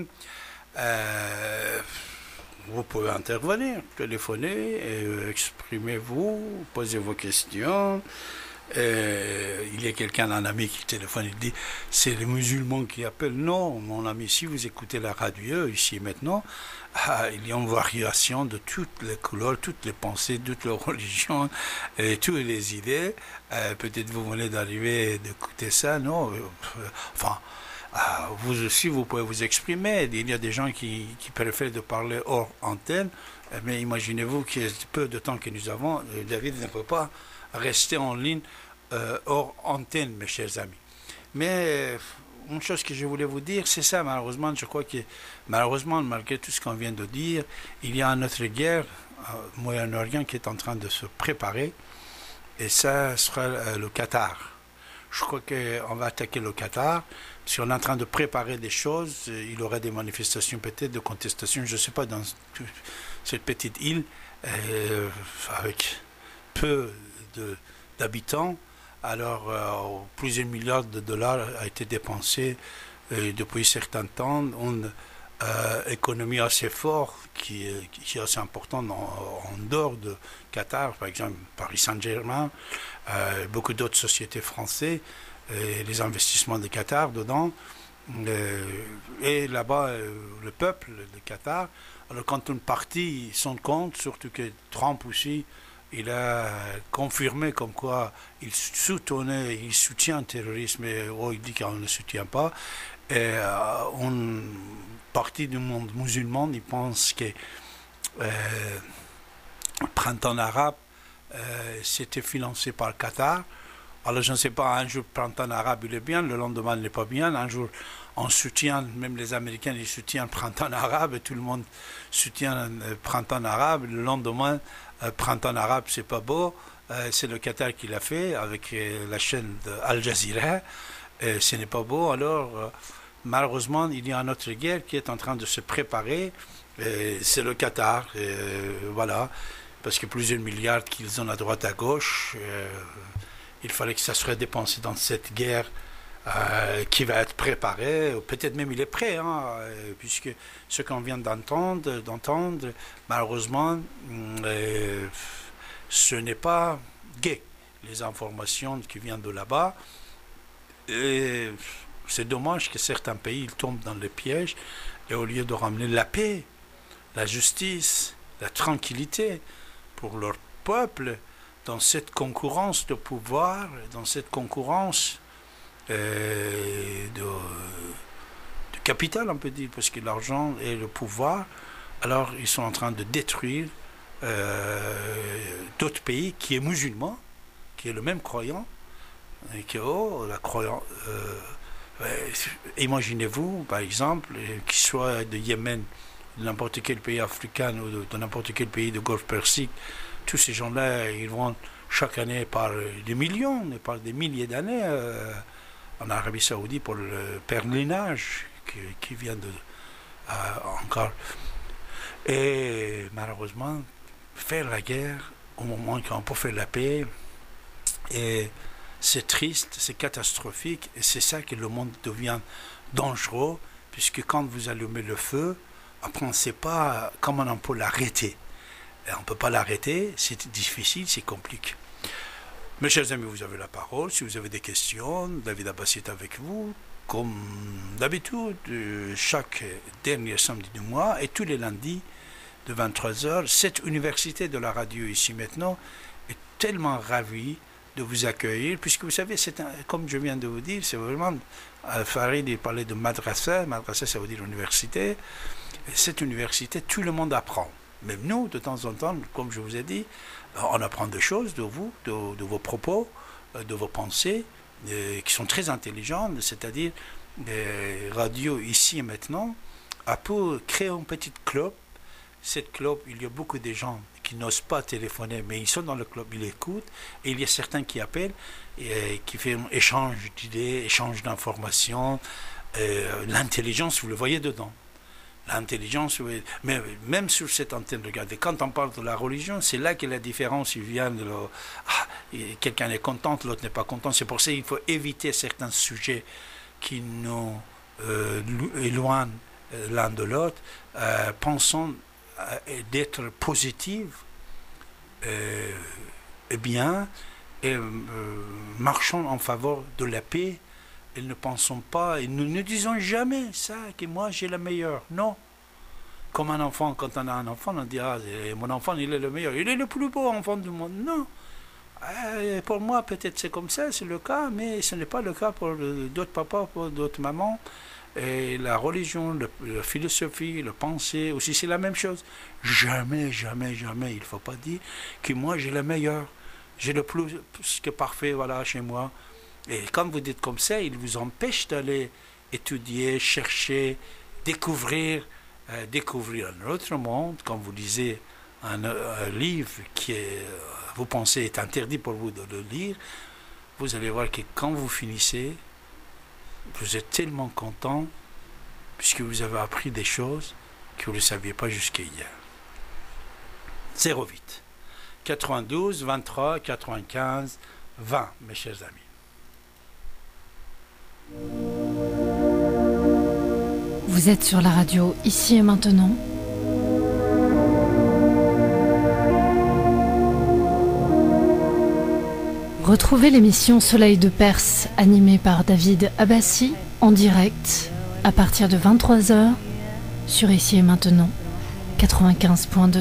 Vous pouvez intervenir, téléphoner, exprimez-vous, posez vos questions. Il y a quelqu'un, un ami qui téléphone, il dit c'est les musulmans qui appellent. Non, mon ami, si vous écoutez la radio ici maintenant, il y a une variation de toutes les couleurs, toutes les pensées, toutes les religions, et toutes les idées. Peut-être vous venez d'arriver d'écouter ça, non? Enfin, vous aussi, vous pouvez vous exprimer. Il y a des gens qui préfèrent de parler hors antenne, mais imaginez-vous qu'il y a peu de temps que nous avons, David ne peut pas rester en ligne hors antenne, mes chers amis. Mais une chose que je voulais vous dire, c'est ça, malheureusement, je crois que, malheureusement, malgré tout ce qu'on vient de dire, il y a une autre guerre Moyen-Orient qui est en train de se préparer, et ça sera le Qatar. Je crois qu'on va attaquer le Qatar. Si on est en train de préparer des choses, il y aurait des manifestations peut-être, de contestation, je ne sais pas, dans cette petite île, avec peu d'habitants. Alors, plusieurs milliards de dollars a été dépensés depuis certains temps. Une économie assez forte qui est assez importante en dehors de Qatar, par exemple Paris Saint-Germain, beaucoup d'autres sociétés françaises, les investissements de Qatar dedans. Et là-bas, le peuple de Qatar, alors quand une partie s'en compte, surtout que Trump aussi, il a confirmé comme quoi il soutient le terrorisme, et il dit qu'on ne le soutient pas. Et une partie du monde musulman, il pense que le printemps arabe, c'était financé par le Qatar. Alors je ne sais pas, un jour le printemps arabe il est bien, le lendemain il n'est pas bien, un jour on soutient, même les Américains ils soutiennent le printemps arabe, et tout le monde soutient le printemps arabe, le lendemain printemps arabe c'est pas beau, c'est le Qatar qui l'a fait avec la chaîne Al Jazeera, ce n'est pas beau. Alors malheureusement il y a une autre guerre qui est en train de se préparer, c'est le Qatar, voilà, parce que plusieurs milliards qu'ils ont à droite à gauche, il fallait que ça soit dépensé dans cette guerre qui va être préparée, peut-être même il est prêt, puisque ce qu'on vient d'entendre, malheureusement, ce n'est pas gai, les informations qui viennent de là-bas. Et c'est dommage que certains pays ils tombent dans les pièges, et au lieu de ramener la paix, la justice, la tranquillité pour leur peuple, dans cette concurrence de pouvoir, dans cette concurrence de capital, on peut dire, parce que l'argent et le pouvoir, alors ils sont en train de détruire d'autres pays qui est musulman, qui est le même croyant, et que la croyance. Imaginez-vous, par exemple, qu'il soit de Yémen, de n'importe quel pays africain ou de n'importe quel pays de Golfe Persique, tous ces gens-là, ils vont chaque année par des millions, par des milliers d'années en Arabie Saoudite pour le pèlerinage qui vient de encore. Et malheureusement, faire la guerre au moment qu'on peut faire la paix, et c'est triste, c'est catastrophique, et c'est ça que le monde devient dangereux, puisque quand vous allumez le feu, après on ne sait pas comment on peut l'arrêter. On ne peut pas l'arrêter, c'est difficile, c'est compliqué. Mes chers amis, vous avez la parole. Si vous avez des questions, David Abbassi est avec vous, comme d'habitude, chaque dernier samedi du mois et tous les lundis de 23h. Cette université de la radio ici maintenant est tellement ravie de vous accueillir, puisque vous savez, comme je viens de vous dire, c'est vraiment, Farid parlait de madrasa, madrasa ça veut dire université, et cette université, tout le monde apprend. Même nous, de temps en temps, comme je vous ai dit, on apprend des choses de vous, de vos propos, de vos pensées, qui sont très intelligentes, c'est-à-dire, radio ici et maintenant, a pu créer un petit club. Cette club, il y a beaucoup de gens qui n'osent pas téléphoner, mais ils sont dans le club, ils écoutent, et il y a certains qui appellent, et qui font échange d'idées, échange d'informations, l'intelligence, vous le voyez dedans. L'intelligence, mais même sur cette antenne, regardez, quand on parle de la religion, c'est là que la différence vient de quelqu'un est content, l'autre n'est pas content. C'est pour ça qu'il faut éviter certains sujets qui nous éloignent l'un de l'autre. Pensons d'être positifs et bien, et marchons en faveur de la paix. Et ne pensons pas, et nous ne disons jamais ça, que moi j'ai le meilleur. Non. Comme un enfant, quand on a un enfant, on dit, ah, mon enfant, il est le meilleur, il est le plus beau enfant du monde. Non. Pour moi, peut-être c'est comme ça, c'est le cas, mais ce n'est pas le cas pour d'autres papas, pour d'autres mamans. Et la religion, la philosophie, le pensée, aussi, c'est la même chose. Jamais, jamais, jamais, il ne faut pas dire que moi, j'ai le meilleur. J'ai le plus que parfait, voilà, chez moi. Et quand vous dites comme ça, il vous empêche d'aller étudier, chercher, découvrir un autre monde. Quand vous lisez un livre qui vous pensez est interdit pour vous de le lire, vous allez voir que quand vous finissez, vous êtes tellement content puisque vous avez appris des choses que vous ne saviez pas jusqu'à hier. 08 92 23 95 20, mes chers amis. Vous êtes sur la radio Ici et Maintenant. Retrouvez l'émission Soleil de Perse animée par David Abbassi en direct à partir de 23h sur Ici et Maintenant 95.2.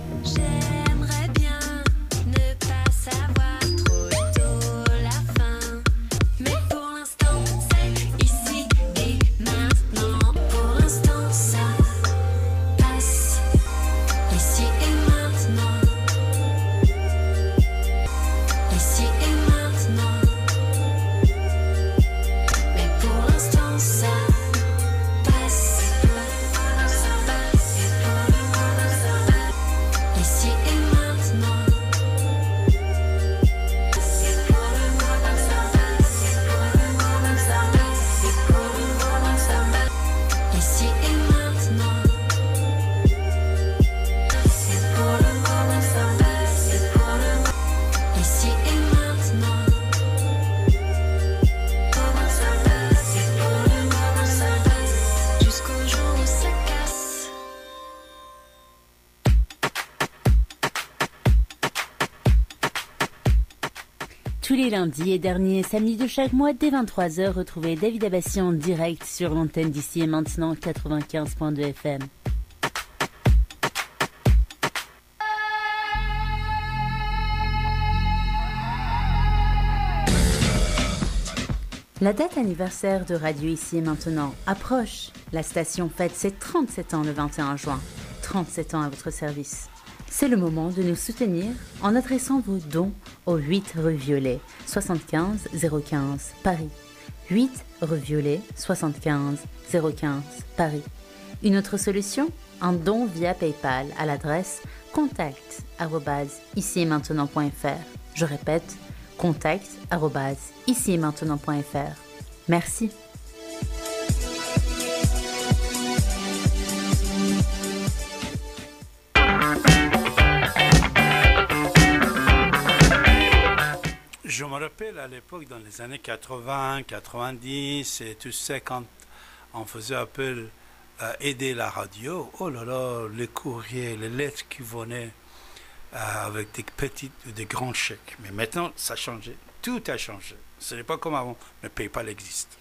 Tous les lundis et derniers samedis de chaque mois, dès 23h, retrouvez David Abbassi en direct sur l'antenne d'Ici et Maintenant 95.2 FM. La date anniversaire de Radio Ici et Maintenant approche. La station fête ses 37 ans le 21 juin. 37 ans à votre service. C'est le moment de nous soutenir en adressant vos dons au 8 rue Violet, 75 015 Paris. 8 rue Violet, 75 015 Paris. Une autre solution? Un don via PayPal à l'adresse contact@icietmaintenant.fr. Je répète, contact@icietmaintenant.fr. Merci. Je me rappelle à l'époque, dans les années 80, 90 et tout ça, quand on faisait appel à aider la radio, oh là là, les courriers, les lettres qui venaient avec des petits ou des grands chèques. Mais maintenant, ça a changé. Tout a changé. Ce n'est pas comme avant, mais PayPal existe.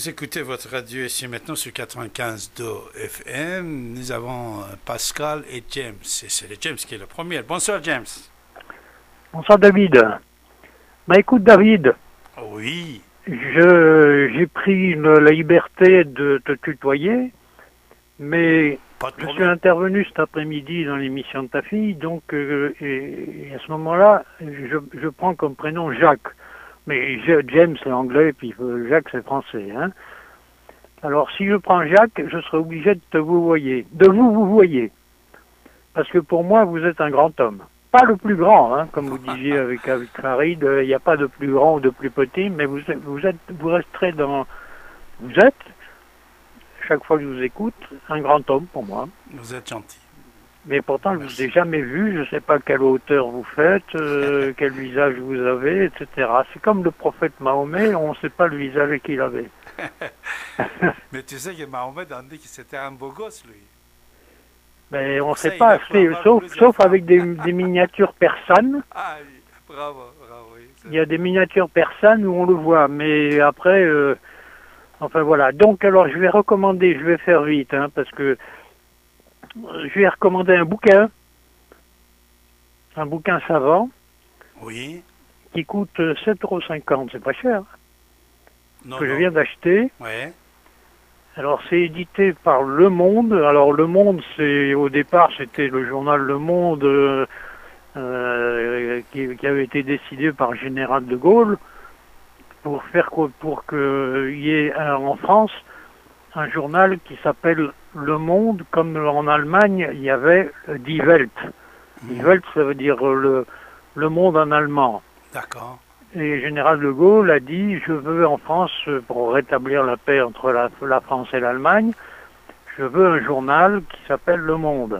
Vous écoutez votre radio ici maintenant sur 95 FM. Nous avons Pascal et James. Et c'est le James qui est le premier. Bonsoir James. Bonsoir David. Bah écoute David. Oui. J'ai pris la liberté de te tutoyer, mais je suis intervenu cet après-midi dans l'émission de ta fille, donc et à ce moment-là, je prends comme prénom Jacques. Mais James c'est anglais, puis Jacques c'est français. Hein. Alors si je prends Jacques, je serai obligé de vous voyer. Parce que pour moi, vous êtes un grand homme. Pas le plus grand, hein, comme vous disiez avec Farid, il n'y a pas de plus grand ou de plus petit, mais vous resterez dans... Vous êtes, chaque fois que je vous écoute, un grand homme pour moi. Vous êtes gentil. Mais pourtant, je ne vous ai jamais vu, je ne sais pas quelle hauteur vous faites, quel visage vous avez, etc. C'est comme le prophète Mahomet, on ne sait pas le visage qu'il avait. Mais tu sais que Mahomet a dit que c'était un beau gosse, lui. Mais on ne sait pas, sauf avec des miniatures persanes. Ah oui, bravo, oui. Il y a des miniatures persanes où on le voit, mais après, enfin voilà. Donc alors je vais faire vite, hein, parce que je vais recommander un bouquin savant, oui, qui coûte 7,50 €, c'est pas cher, je viens d'acheter. Ouais. Alors c'est édité par Le Monde. Alors Le Monde, au départ c'était le journal Le Monde qui avait été décidé par le général de Gaulle pour qu'il y ait en France un journal qui s'appelle Le Monde, comme en Allemagne il y avait Die Welt. Die Welt, ça veut dire le monde en allemand. D'accord. Et le général de Gaulle a dit, je veux en France, pour rétablir la paix entre la France et l'Allemagne, je veux un journal qui s'appelle Le Monde.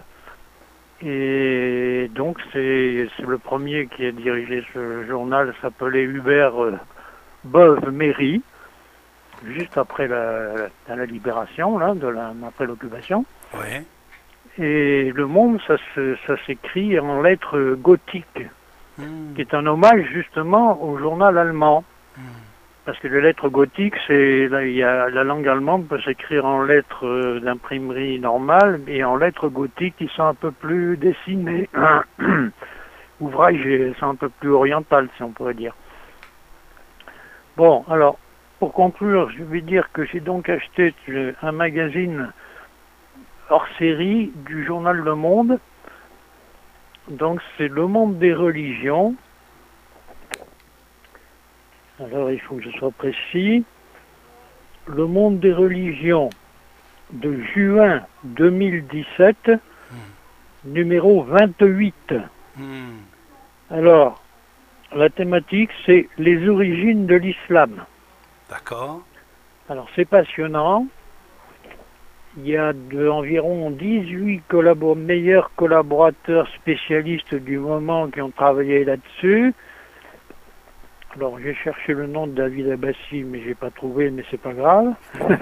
Et donc c'est le premier qui a dirigé ce journal, s'appelait Hubert Beuve-Méry, juste après la libération, là, après l'occupation. Ouais. Et Le Monde, ça s'écrit en lettres gothiques, qui est un hommage justement au journal allemand. Parce que les lettres gothiques, la langue allemande peut s'écrire en lettres d'imprimerie normale et en lettres gothiques qui sont un peu plus dessinées. Ouvragées, sont un peu plus orientales, si on pourrait dire. Bon, alors, pour conclure, je vais dire que j'ai donc acheté un magazine hors série du journal Le Monde. Donc c'est Le Monde des religions. Alors il faut que je sois précis. Le Monde des religions de juin 2017, numéro 28. Alors, la thématique c'est les origines de l'islam. D'accord. Alors c'est passionnant. Il y a environ 18 meilleurs collaborateurs spécialistes du moment qui ont travaillé là-dessus. Alors j'ai cherché le nom de David Abbassi, mais j'ai pas trouvé, mais c'est pas grave.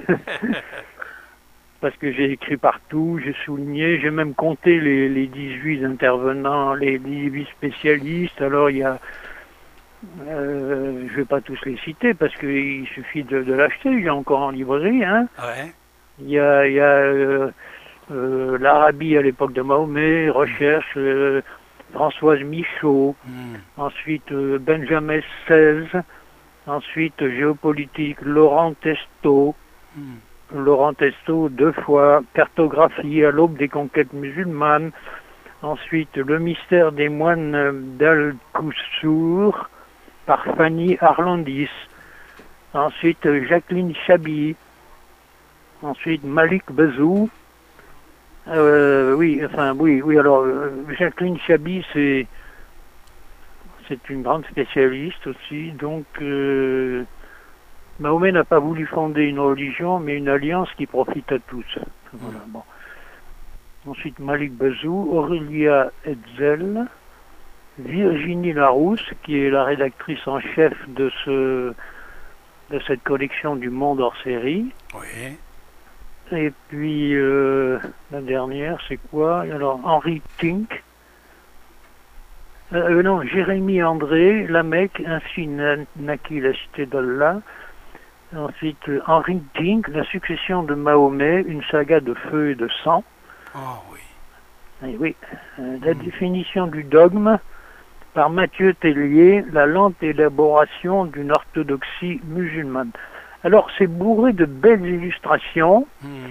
Parce que j'ai écrit partout, j'ai souligné, j'ai même compté les 18 intervenants, les 18 spécialistes. Alors il y a... je vais pas tous les citer parce qu'il suffit de l'acheter, il y a encore en librairie, hein. Ouais. Il y a l'Arabie à l'époque de Mahomet, recherche Françoise Michaud, ensuite Benjamin XVI, ensuite géopolitique Laurent Testo, Laurent Testo 2 fois, cartographie à l'aube des conquêtes musulmanes, ensuite le mystère des moines d'Al-Koussour par Fanny Arlandis, ensuite Jacqueline Chabi, ensuite Malik Bezou. Oui, alors Jacqueline Chabi, c'est une grande spécialiste aussi. Donc Mahomet n'a pas voulu fonder une religion, mais une alliance qui profite à tous. Voilà, bon. Ensuite Malik Bezou, Aurélia Hetzel, Virginie Larousse, qui est la rédactrice en chef de cette collection du Monde hors série. Oui. Et puis, la dernière, c'est quoi? Alors, Henri Tink. Non, Jérémy André, Lamech, ainsi naquit la cité d'Allah. Ensuite, Henry King, La succession de Mahomet, une saga de feu et de sang. Oh oui. Et oui. La définition du dogme par Mathieu Tellier, la lente élaboration d'une orthodoxie musulmane. Alors, c'est bourré de belles illustrations.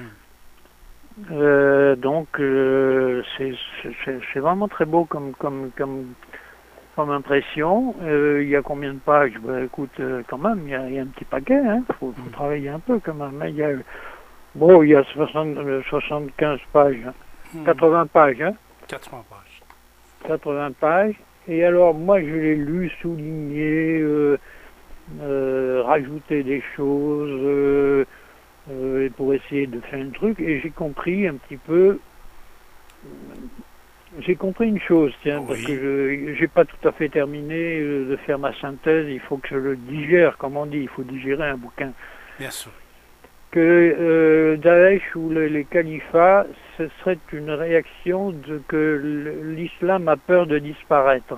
Donc, c'est vraiment très beau comme impression. Il y a combien de pages? Écoute, quand même, il y a un petit paquet. Hein. Faut travailler un peu quand même. Hein. Il y a 75 pages. 80 pages. Hein. 80 pages. 80 pages. Et alors, moi, je l'ai lu, souligné, rajouter des choses pour essayer de faire un truc. Et j'ai compris un petit peu... J'ai compris une chose, tiens, parce que j'ai pas tout à fait terminé de faire ma synthèse, il faut que je le digère, comme on dit, il faut digérer un bouquin. Bien sûr. Que Daesh ou les califats, ce serait une réaction que l'islam a peur de disparaître.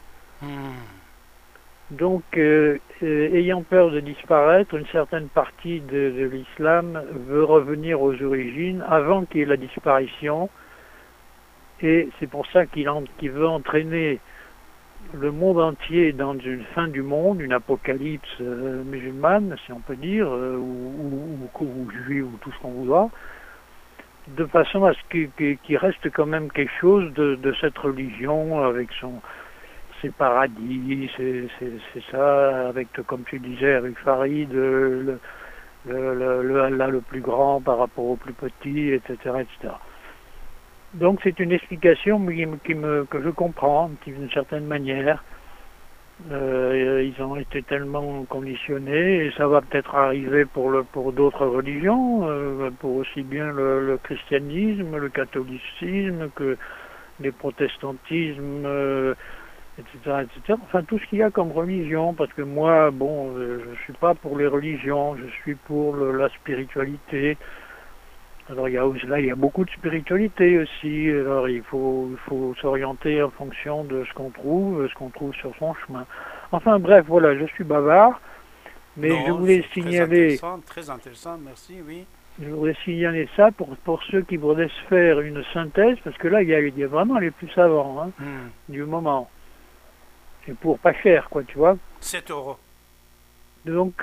Donc, ayant peur de disparaître, une certaine partie de l'islam veut revenir aux origines avant qu'il y ait la disparition. Et c'est pour ça qu'il veut entraîner le monde entier dans une fin du monde, une apocalypse musulmane, si on peut dire, ou juive, ou tout ce qu'on voudra, de façon à ce qu'il reste quand même quelque chose de cette religion, avec ses paradis, c'est ça, avec, comme tu disais, avec Farid, le Allah le plus grand par rapport au plus petit, etc., etc. Donc c'est une explication que je comprends d'une certaine manière. Ils ont été tellement conditionnés et ça va peut-être arriver pour d'autres religions, pour aussi bien le christianisme, le catholicisme que les protestantismes, etc., etc. Enfin tout ce qu'il y a comme religion, parce que moi, bon, je suis pas pour les religions, je suis pour la spiritualité. Alors il y a beaucoup de spiritualité aussi, alors il faut s'orienter en fonction de ce qu'on trouve sur son chemin. Enfin bref, voilà, je suis bavard, mais je voulais signaler... Très intéressant, merci, oui. Je voudrais signaler ça pour ceux qui voudraient se faire une synthèse, parce que là il y a vraiment les plus savants du moment. Et pour pas cher, quoi, tu vois. 7 €. Donc...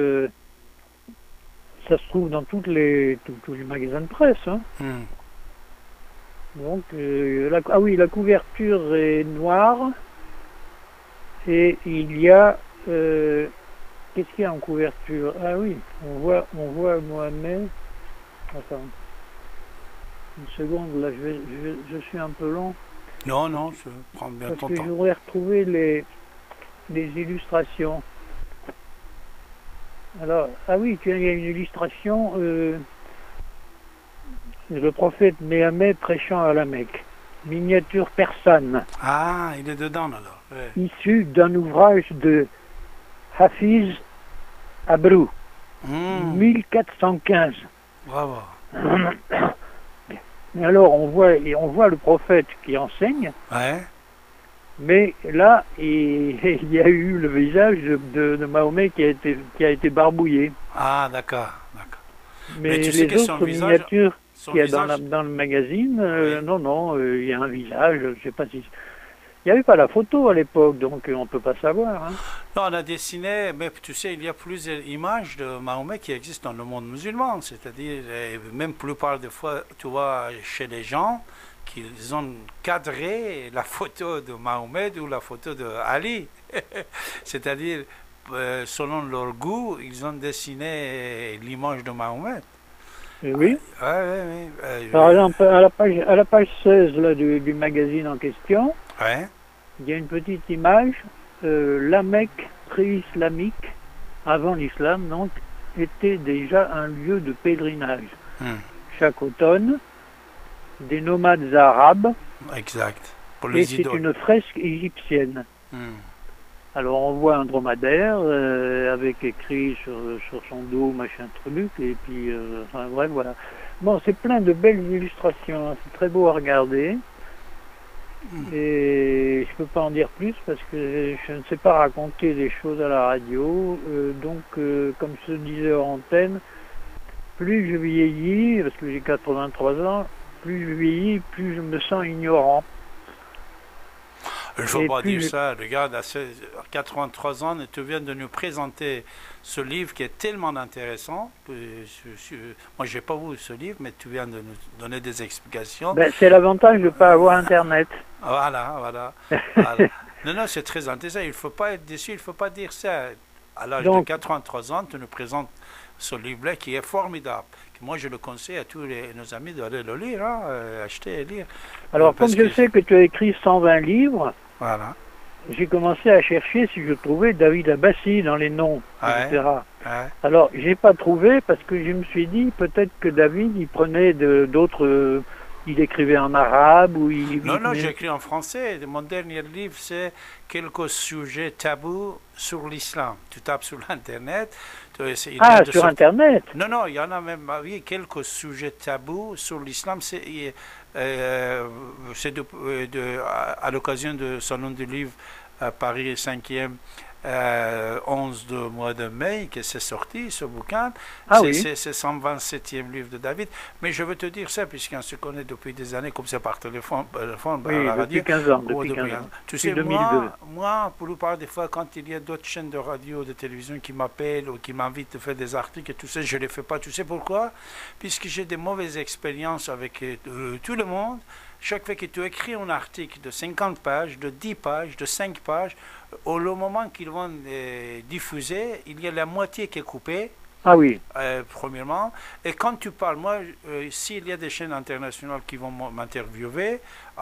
ça se trouve dans tous les magasins de presse. Hein. Donc, la couverture est noire. Et il y a... qu'est-ce qu'il y a en couverture? Ah oui, on voit Mohamed. Attends. Une seconde, là, je suis un peu long. Non, je prends bien ton temps. Parce que je voudrais retrouver les illustrations. Alors, ah oui, il y a une illustration, le prophète Mohammed prêchant à la Mecque, miniature persane. Ah, il est dedans alors. Ouais. Issu d'un ouvrage de Hafiz Abrou, 1415. Bravo. Alors, on voit le prophète qui enseigne. Ouais. Mais là, il y a eu le visage de Mahomet qui a été barbouillé. Ah, d'accord. Mais tu sais les autres miniatures qu'il y a dans le magazine, non, il y a un visage, je ne sais pas si... Il n'y avait pas la photo à l'époque, donc on ne peut pas savoir. Hein. Non, on a dessiné, mais tu sais, il y a plusieurs images de Mahomet qui existent dans le monde musulman. C'est-à-dire, même plupart des fois, tu vois, chez les gens, qu'ils ont cadré la photo de Mahomet ou la photo de Ali. C'est-à-dire, selon leur goût, ils ont dessiné l'image de Mahomet. Oui. Oui. Par exemple, à la page 16 là, du magazine en question, il y a une petite image. La Mecque pré-islamique, avant l'islam, donc, était déjà un lieu de pèlerinage. Chaque automne, des nomades arabes. Exact. Et c'est une fresque égyptienne. Alors on voit un dromadaire avec écrit sur son dos machin truc et puis enfin bref voilà. Bon, c'est plein de belles illustrations, hein. C'est très beau à regarder. Et je peux pas en dire plus parce que je ne sais pas raconter des choses à la radio. Donc, comme je disais en antenne, plus je vieillis, parce que j'ai 83 ans, plus je vieillis, plus je me sens ignorant. Il ne faut pas dire ça. Regarde, à 83 ans, tu viens de nous présenter ce livre qui est tellement intéressant. Moi, je n'ai pas vu ce livre, mais tu viens de nous donner des explications. Ben, c'est l'avantage de ne pas avoir Internet. Voilà. Non, c'est très intéressant. Il ne faut pas être déçu, il ne faut pas dire ça. À l'âge de 83 ans, tu nous présentes ce livre-là qui est formidable. Moi, je le conseille à tous nos amis d'aller le lire, acheter et lire. Alors, comme je sais que tu as écrit 120 livres, voilà. J'ai commencé à chercher si je trouvais David Abbassi dans les noms, etc. Ouais. Alors, j'ai pas trouvé parce que je me suis dit peut-être que David, il prenait d'autres... il écrivait en arabe ou il... Non, j'écris en français. Mon dernier livre, c'est quelques sujets tabous sur l'islam. Tu tapes sur l'Internet. Sur Internet? Non, il y en a même, oui, quelques sujets tabous sur l'islam. C'est à l'occasion de Salon du Livre à Paris 5e, 11 du mois de mai, que c'est sorti, ce bouquin. C'est 127e livre de David. Mais je veux te dire ça, puisqu'on se connaît depuis des années, comme c'est par téléphone, la radio. Depuis 15 ans. Tu sais, moi, pour la plupart des fois, quand il y a d'autres chaînes de radio, de télévision qui m'appellent ou qui m'invitent à faire des articles et tout ça, je ne les fais pas. Tu sais pourquoi? Puisque j'ai des mauvaises expériences avec tout le monde. Chaque fois que tu écris un article de 50 pages, de 10 pages, de 5 pages, au moment qu'ils vont diffuser, il y a la moitié qui est coupée. Ah oui. Premièrement. Et quand tu parles, moi, s'il y a des chaînes internationales qui vont m'interviewer,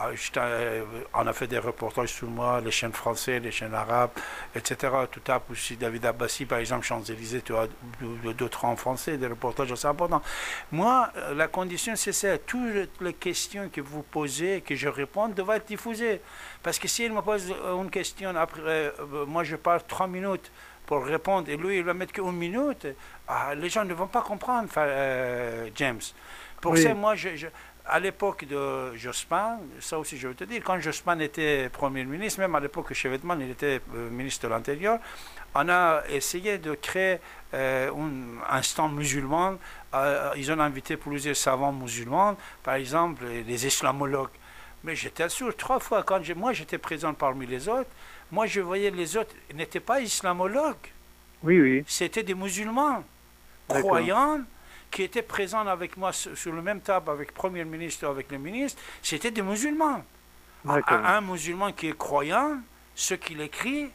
on a fait des reportages sur moi, les chaînes françaises, les chaînes arabes, etc. Tu tapes aussi David Abbassi, par exemple, Champs-Élysées, tu as d'autres en français, des reportages assez importants. Moi, la condition, c'est ça. Toutes les questions que vous posez, que je réponds, doivent être diffusées. Parce que s'il me pose une question, après, moi, je parle 3 minutes pour répondre, et lui, il va mettre qu'une minute, les gens ne vont pas comprendre, James. Pour ça, moi, à l'époque de Jospin, ça aussi je veux te dire, quand Jospin était Premier ministre, même à l'époque que Chevènement, il était ministre de l'Intérieur, on a essayé de créer un stand musulman. Ils ont invité plusieurs savants musulmans, par exemple les islamologues. Mais j'étais sûr 3 fois, quand moi j'étais présent parmi les autres, moi je voyais les autres n'étaient pas islamologues. Oui. C'était des musulmans croyants qui étaient présents avec moi sur le même table avec le Premier ministre, avec le ministre. C'était des musulmans. Un musulman qui est croyant, ce qu'il écrit,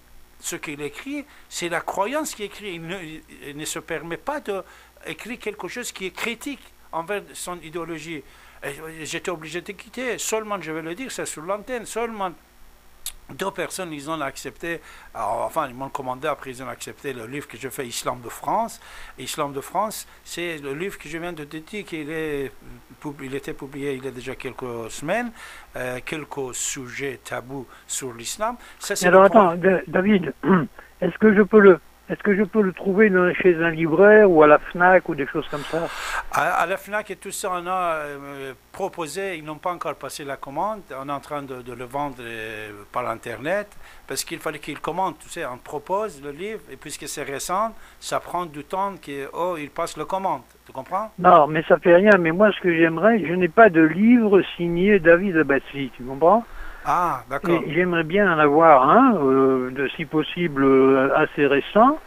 c'est la croyance qui écrit. Il ne se permet pas d'écrire quelque chose qui est critique envers son idéologie. J'étais obligé de quitter. Seulement, je vais le dire, c'est sur l'antenne, seulement 2 personnes, ils ont accepté, ils m'ont commandé, après ils ont accepté le livre que je fais, Islam de France. Islam de France, c'est le livre que je viens de te dire qu'il était publié il y a déjà quelques semaines, quelques sujets tabous sur l'islam. Alors attends, David, est-ce que je peux le trouver chez un libraire ou à la FNAC ou des choses comme ça? À la FNAC et tout ça, on a proposé, ils n'ont pas encore passé la commande, on est en train de le vendre par Internet, parce qu'il fallait qu'ils commandent, tu sais, on propose le livre, et puisque c'est récent, ça prend du temps qu'ils passent la commande, tu comprends? Non, mais ça fait rien, mais moi ce que j'aimerais, je n'ai pas de livre signé David Abbassi, tu comprends? Ah, d'accord. J'aimerais bien en avoir un, de si possible assez récent,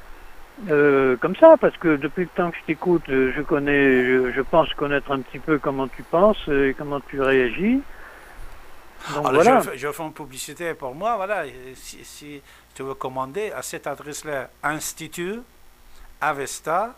comme ça, parce que depuis le temps que je t'écoute, je pense connaître un petit peu comment tu penses et comment tu réagis. Donc, alors, voilà. je fais une publicité pour moi, voilà. Si tu veux commander à cette adresse-là, Institut Avesta,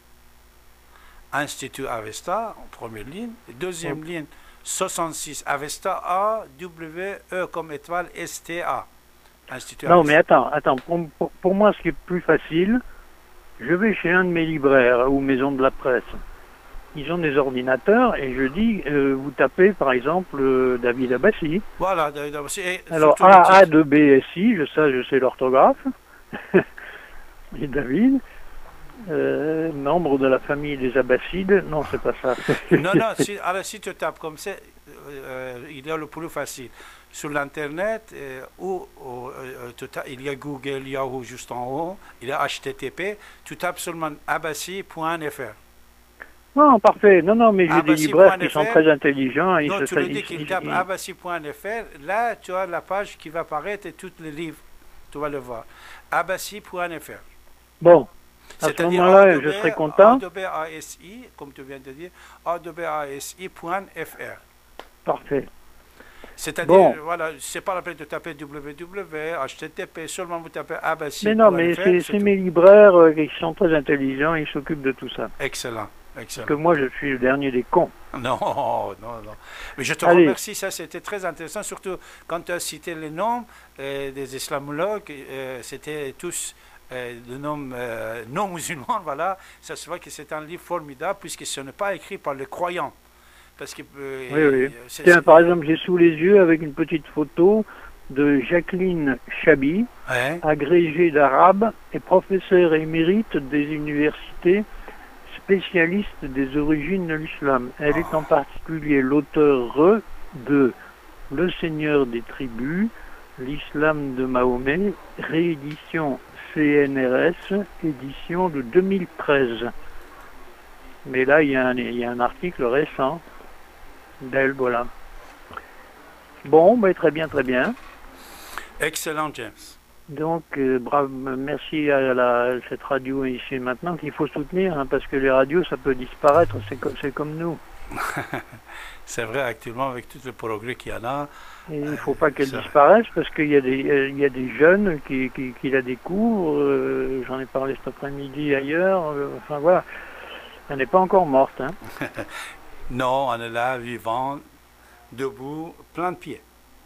en première ligne, et deuxième ligne, 66 Avesta, A-W-E comme étoile, S-T-A. Non, mais attends, pour moi, ce qui est plus facile, je vais chez un de mes libraires ou maisons de la presse. Ils ont des ordinateurs et je dis, vous tapez par exemple David Abbassi. Voilà, David Abbassi. Alors A-A-B-S-I, je sais l'orthographe. Et David. membre de la famille des Abbassides. Non, c'est pas ça. Non, alors si tu tapes comme ça, il y a le plus facile. Sur l'Internet, il y a Google, Yahoo juste en haut, il y a HTTP, tu tapes seulement abassi.fr. Non, parfait. Non, mais j'ai des libraires qui sont très intelligents. Non, tu le dis qu'ils tapent abassi.fr, là, tu as la page qui va apparaître et tous les livres, tu vas le voir. abassi.fr. Bon, à ce moment-là, je serai content. ASI, comme tu viens de dire, ASI.fr. Parfait. C'est-à-dire, voilà, c'est pas la peine de taper www, HTTP, seulement vous tapez abassi.fr. Mais non, mais c'est mes libraires qui sont très intelligents, ils s'occupent de tout ça. Excellent. Parce que moi, je suis le dernier des cons. Non. Mais je te remercie, ça c'était très intéressant, surtout quand tu as cité les noms des islamologues, c'était tous de noms non musulmans, voilà. Ça se voit que c'est un livre formidable, puisque ce n'est pas écrit par les croyants. Parce que, oui. Tiens, par exemple, j'ai sous les yeux avec une petite photo de Jacqueline Chabi, agrégée d'arabe et professeure émérite des universités, spécialiste des origines de l'islam. Elle est en particulier l'auteur de Le Seigneur des tribus, l'islam de Mahomet, réédition CNRS, édition de 2013. Mais là, il y a un article récent d'elle, voilà. Bon, très bien. Excellent, James. Donc, bravo, merci à cette radio ici et maintenant qu'il faut soutenir, hein, parce que les radios, ça peut disparaître, c'est comme nous. C'est vrai, actuellement, avec tout le progrès qu'il y en a. Et il ne faut pas qu'elles disparaissent, parce qu'il y a des jeunes qui la découvrent. J'en ai parlé cet après-midi ailleurs. Enfin, voilà. Elle n'est pas encore morte. Hein. Non, on est là, vivant, debout, plein de pieds.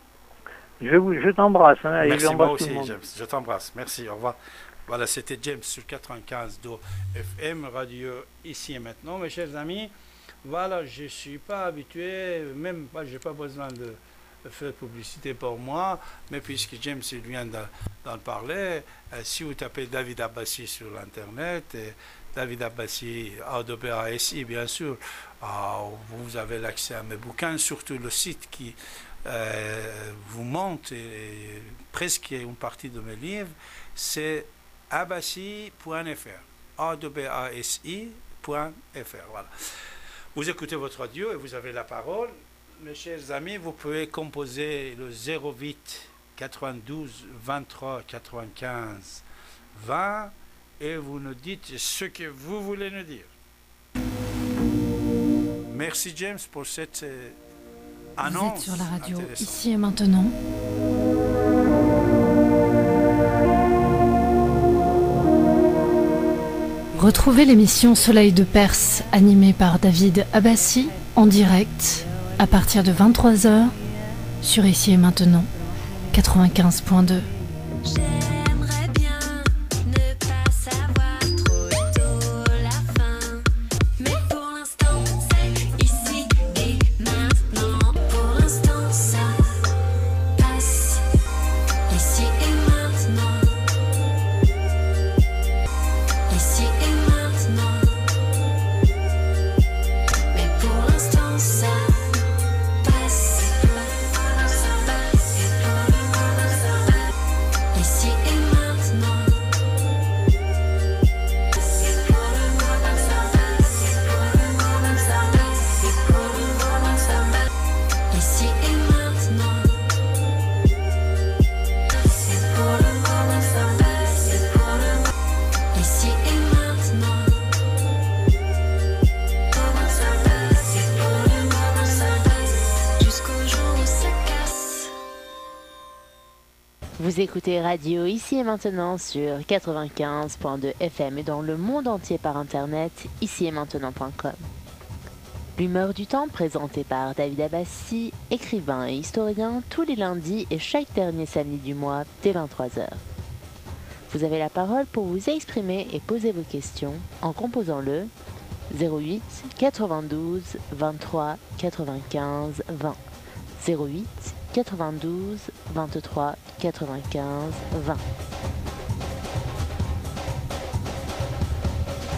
Je t'embrasse. Hein, merci, moi aussi, James. Je t'embrasse. Merci, au revoir. Voilà, c'était James sur 95 FM, radio ici et maintenant, mes chers amis. Voilà, je ne suis pas habitué, même pas, je n'ai pas besoin de faire publicité pour moi, mais puisque James vient d'en parler, si vous tapez David Abbassi sur l'Internet, David Abbassi, ASI, bien sûr, vous avez l'accès à mes bouquins, surtout le site qui vous montre presque une partie de mes livres, c'est abassi.fr, ABASI.fr. Voilà. Vous écoutez votre radio et vous avez la parole. Mes chers amis, vous pouvez composer le 08 92 23 95 20 et vous nous dites ce que vous voulez nous dire. Merci James pour cette annonce. Vous êtes sur la radio ici et maintenant. Retrouvez l'émission Soleil de Perse animée par David Abbassi en direct à partir de 23h sur Ici et Maintenant 95.2. Vous écoutez Radio Ici et Maintenant sur 95.2 FM et dans le monde entier par internet, ici et maintenant.com. L'humeur du temps présentée par David Abbassi, écrivain et historien, tous les lundis et chaque dernier samedi du mois dès 23h. Vous avez la parole pour vous exprimer et poser vos questions en composant le 08 92 23 95 20. 08 92 23 95 20.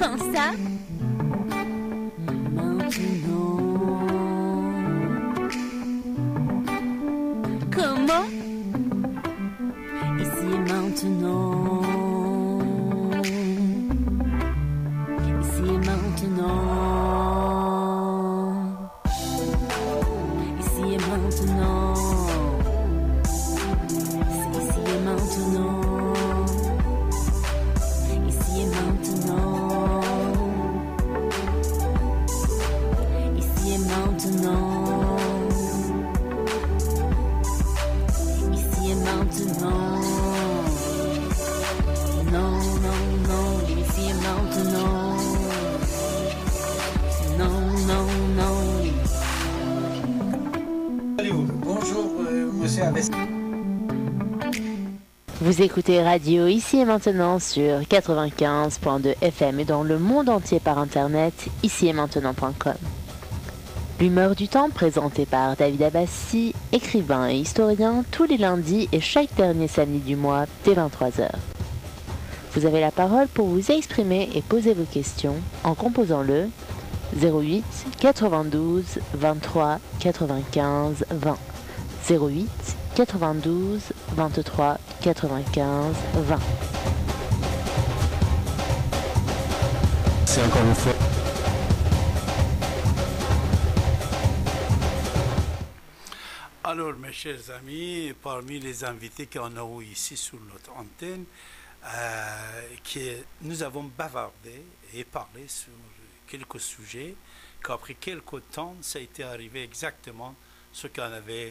Quand ça? Maintenant. Comment? Ici et maintenant. Ici et maintenant. Ici et maintenant. C'est ici et maintenant. Ici et maintenant. Ici et maintenant. Ici et maintenant. Non, non, non, ici et maintenant. Non, non, non. Bonjour, monsieur Abbas. Vous écoutez Radio Ici et Maintenant sur 95.2 FM et dans le monde entier par internet, ici-et-maintenant.com. L'humeur du temps présentée par David Abbassi, écrivain et historien, tous les lundis et chaque dernier samedi du mois dès 23h. Vous avez la parole pour vous exprimer et poser vos questions en composant le 08 92 23 95 20. 08 92 23 95 20. C'est encore une fois. Alors, mes chers amis, parmi les invités qu'on a eu ici sur notre antenne, nous avons bavardé et parlé sur quelques sujets, qu'après quelques temps, ça a été arrivé exactement ce qu'on avait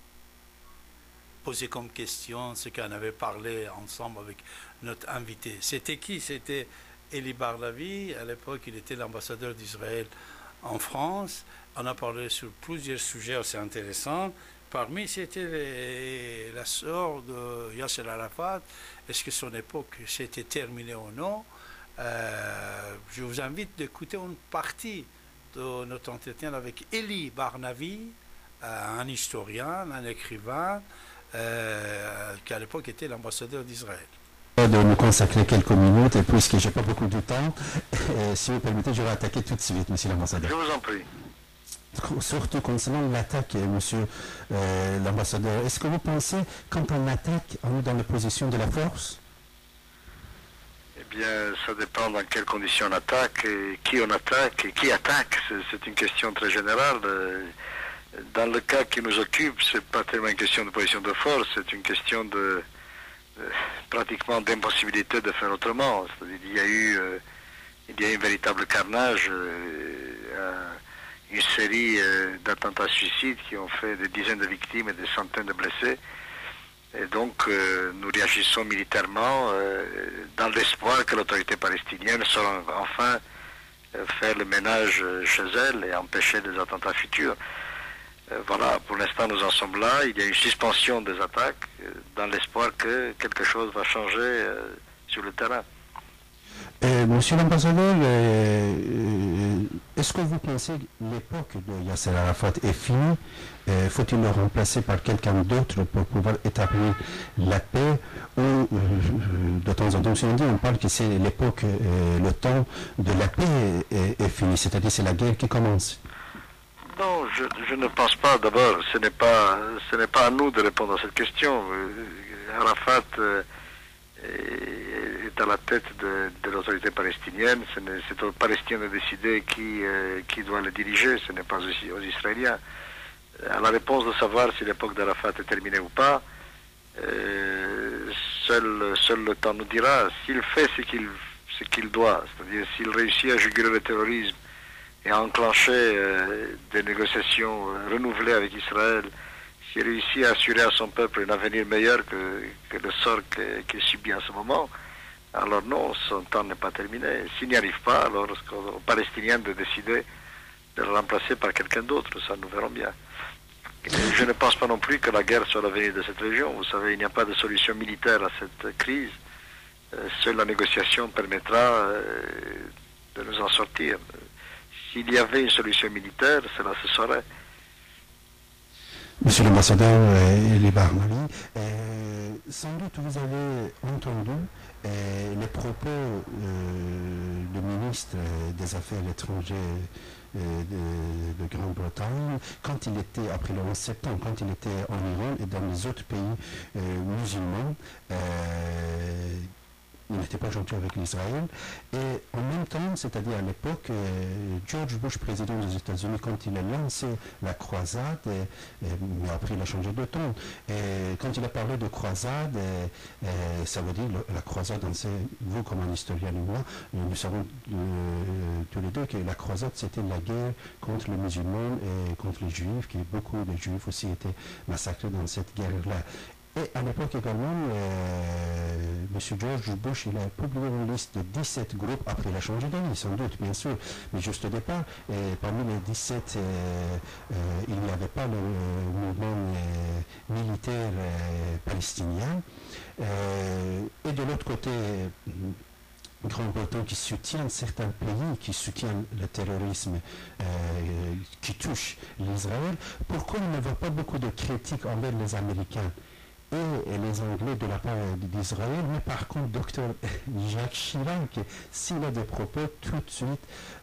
posé comme question, ce qu'on avait parlé ensemble avec notre invité. C'était qui? C'était Eli Barnavi. À l'époque, il était l'ambassadeur d'Israël en France. On a parlé sur plusieurs sujets assez intéressants. Parmi, c'était la sœur de Yasser Arafat. Est-ce que son époque s'était terminée ou non? Je vous invite d'écouter une partie de notre entretien avec Eli Barnavi, un historien, un écrivain, qui à l'époque était l'ambassadeur d'Israël. De nous consacrer quelques minutes, et puisque je n'ai pas beaucoup de temps, si vous permettez, je vais attaquer tout de suite, monsieur l'ambassadeur. Je vous en prie. Surtout concernant l'attaque, monsieur l'ambassadeur, est-ce que vous pensez, quand on attaque, on est dans la position de la force? Eh bien, ça dépend dans quelles conditions on attaque, et qui on attaque, et qui attaque. C'est une question très générale. Dans le cas qui nous occupe, c'est pas tellement une question de position de force, c'est une question de pratiquement d'impossibilité de faire autrement. C'est-à-dire, il y a eu un véritable carnage, une série d'attentats suicides qui ont fait des dizaines de victimes et des centaines de blessés. Et donc, nous réagissons militairement dans l'espoir que l'autorité palestinienne saura enfin faire le ménage chez elle et empêcher des attentats futurs. Voilà, pour l'instant nous en sommes là. Il y a une suspension des attaques dans l'espoir que quelque chose va changer sur le terrain. Monsieur l'ambassadeur, est-ce que vous pensez que l'époque de Yasser Arafat est finie? Faut-il le remplacer par quelqu'un d'autre pour pouvoir établir la paix? Ou de temps en temps, on parle que c'est l'époque, le temps de la paix est fini, c'est-à-dire c'est la guerre qui commence. Non, je ne pense pas. D'abord, ce n'est pas à nous de répondre à cette question. Arafat est à la tête de l'autorité palestinienne. C'est aux Palestiniens de décider qui doit le diriger. Ce n'est pas aux Israéliens. À la réponse de savoir si l'époque d'Arafat est terminée ou pas, seul le temps nous dira. S'il fait ce qu'il doit, c'est-à-dire s'il réussit à juguler le terrorisme et à enclencher des négociations renouvelées avec Israël, s'il réussit à assurer à son peuple un avenir meilleur que le sort qu'il subit en ce moment, alors non, son temps n'est pas terminé. S'il n'y arrive pas, alors aux Palestiniens de décider de le remplacer par quelqu'un d'autre, ça nous verrons bien. Et je ne pense pas non plus que la guerre soit l'avenir de cette région. Vous savez, il n'y a pas de solution militaire à cette crise. Seule la négociation permettra de nous en sortir. S'il y avait une solution militaire, cela se saurait. Monsieur l'ambassadeur Eli Barnavi, sans doute vous avez entendu les propos de ministre des Affaires étrangères de Grande-Bretagne, quand il était, après le 11 septembre, quand il était en Iran et dans les autres pays musulmans, il n'était pas gentil avec l'Israël. Et en même temps, c'est-à-dire à l'époque, George Bush, président des États-Unis, quand il a lancé la croisade, mais après il a changé de ton. Et quand il a parlé de croisade, ça veut dire la croisade, vous comme un historien et moi, nous savons tous les deux que la croisade c'était la guerre contre les musulmans et contre les juifs, que beaucoup de juifs aussi étaient massacrés dans cette guerre-là. Et à l'époque également, M. George Bush, il a publié une liste de 17 groupes, après il a changé d'avis, sans doute, bien sûr, mais juste au départ, parmi les 17, il n'y avait pas le mouvement militaire palestinien. Et de l'autre côté, Grande-Bretagne qui soutient certains pays, qui soutiennent le terrorisme qui touche l'Israël. Pourquoi on ne voit pas beaucoup de critiques envers les Américains et les Anglais de la part d'Israël, mais par contre, docteur Jacques Chirac, s'il a des propos, tout de suite,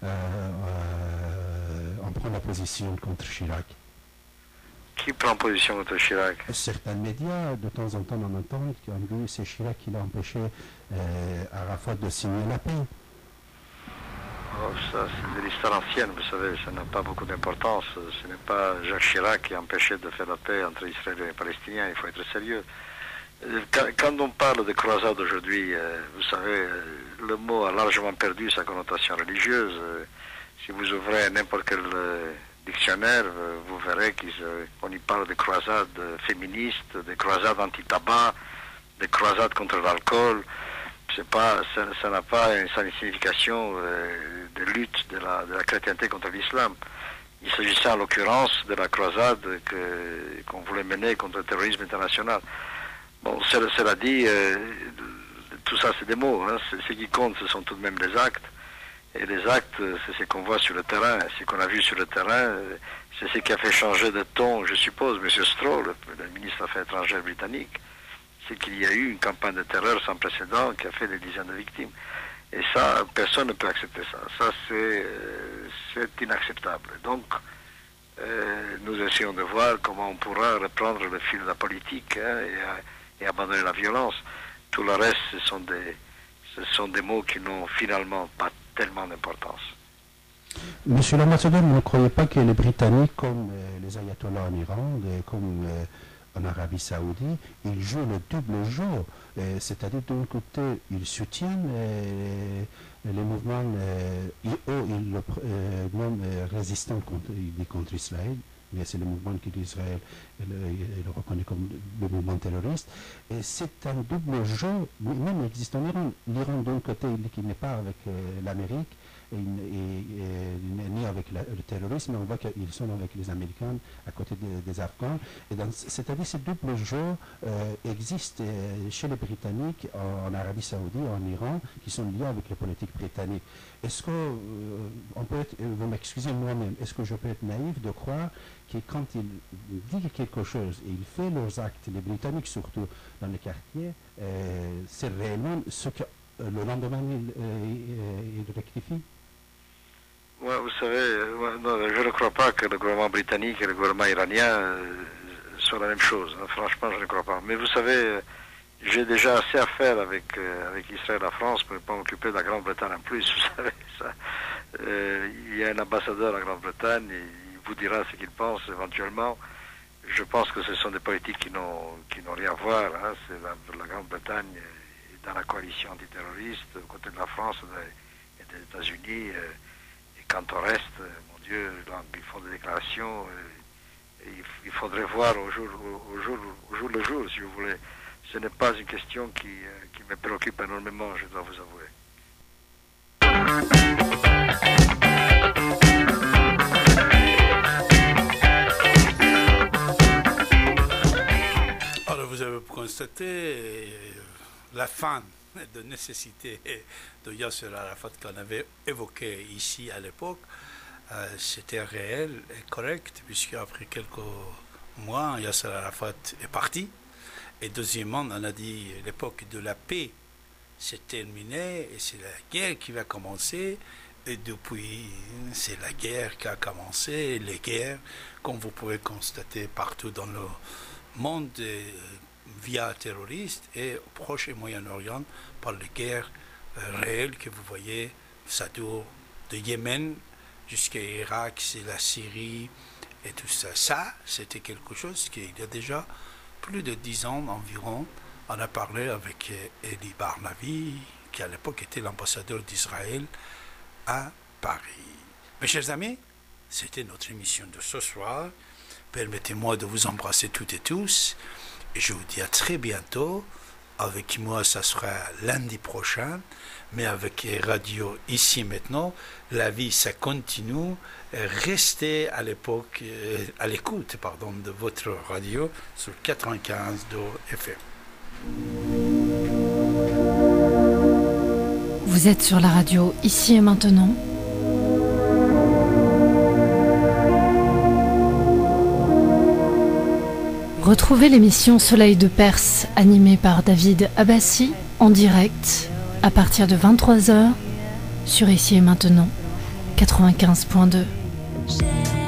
on prend la position contre Chirac. Qui prend position contre Chirac? Certains médias, de temps en temps, on entend qu'en dit c'est Chirac qui l'a empêché Arafat de signer la paix. Oh, ça, c'est de l'histoire ancienne, vous savez, ça n'a pas beaucoup d'importance. Ce n'est pas Jacques Chirac qui a empêché de faire la paix entre Israéliens et les Palestiniens, il faut être sérieux. Quand on parle de croisade aujourd'hui, vous savez, le mot a largement perdu sa connotation religieuse. Si vous ouvrez n'importe quel dictionnaire, vous verrez qu'on y parle de croisades féministes, de croisades anti-tabac, de croisades contre l'alcool. Ça n'a pas une signification de lutte de la chrétienté contre l'islam. Il s'agissait en l'occurrence de la croisade qu'on voulait mener contre le terrorisme international. Bon, cela dit, tout ça c'est des mots. Hein. Ce qui compte, ce sont tout de même les actes. Et les actes, c'est ce qu'on voit sur le terrain. Ce qu'on a vu sur le terrain, c'est ce qui a fait changer de ton, je suppose, M. Stroll, le ministre des Affaires étrangères britannique. C'est qu'il y a eu une campagne de terreur sans précédent qui a fait des dizaines de victimes. Et ça, personne ne peut accepter ça. Ça, c'est inacceptable. Donc, nous essayons de voir comment on pourra reprendre le fil de la politique et abandonner la violence. Tout le reste, ce sont des mots qui n'ont finalement pas tellement d'importance. Monsieur l'ambassadeur, vous ne croyez pas que les Britanniques, comme les ayatollahs en Iran, comme en Arabie Saoudite, ils jouent le double jeu, c'est-à-dire d'un côté, ils soutiennent les mouvements résistants contre Israël, mais c'est le mouvement qu'Israël le reconnaît comme le mouvement terroriste, et c'est un double jeu, même existe en Iran. L'Iran d'un côté, qui n'est pas avec l'Amérique, ni avec le terrorisme, on voit qu'ils sont avec les Américains à côté des Afghans. C'est-à-dire que ce double jeu existe chez les Britanniques, en Arabie Saoudite, en Iran, qui sont liés avec les politiques britanniques. Est-ce que, vous m'excusez moi-même, est-ce que je peux être naïf de croire que quand ils disent quelque chose et ils font leurs actes, les Britanniques surtout dans les quartiers, c'est réellement ce que le lendemain ils rectifient? Ouais, vous savez, non, je ne crois pas que le gouvernement britannique et le gouvernement iranien soient la même chose. Hein. Franchement, je ne crois pas. Mais vous savez, j'ai déjà assez à faire avec Israël et la France pour ne pas m'occuper de la Grande-Bretagne en plus. Vous savez, ça. Il y a un ambassadeur à la Grande-Bretagne, il vous dira ce qu'il pense éventuellement. Je pense que ce sont des politiques qui n'ont rien à voir. Hein. C'est la Grande-Bretagne est dans la coalition antiterroriste, aux côtés de la France et des États-Unis. Et quant au reste, mon Dieu, donc, ils font des déclarations. Il faudrait voir au jour le jour, si vous voulez. Ce n'est pas une question qui me préoccupe énormément, je dois vous avouer. Alors vous avez constaté la fin de nécessité de Yasser Arafat qu'on avait évoqué ici à l'époque. C'était réel et correct, puisque après quelques mois, Yasser Arafat est parti. Et deuxièmement, on a dit l'époque de la paix, c'est terminé et c'est la guerre qui va commencer. Et depuis, c'est la guerre qui a commencé, les guerres, comme vous pouvez constater partout dans le monde, via terroristes et au Proche et Moyen-Orient, par les guerres réelles que vous voyez, ça dure de Yémen jusqu'à Irak, c'est la Syrie et tout ça. Ça, c'était quelque chose qu'il y a déjà plus de 10 ans environ. On a parlé avec Eli Barnavi, qui à l'époque était l'ambassadeur d'Israël à Paris. Mes chers amis, c'était notre émission de ce soir. Permettez-moi de vous embrasser toutes et tous. Et je vous dis à très bientôt. Avec moi, ça sera lundi prochain. Mais avec Radio Ici Maintenant, la vie, ça continue. Restez à l'écoute de votre radio sur 95 FM. Vous êtes sur la radio Ici et Maintenant. Retrouvez l'émission Soleil de Perse, animée par David Abbassi, en direct, à partir de 23h, sur Ici et Maintenant, 95.2.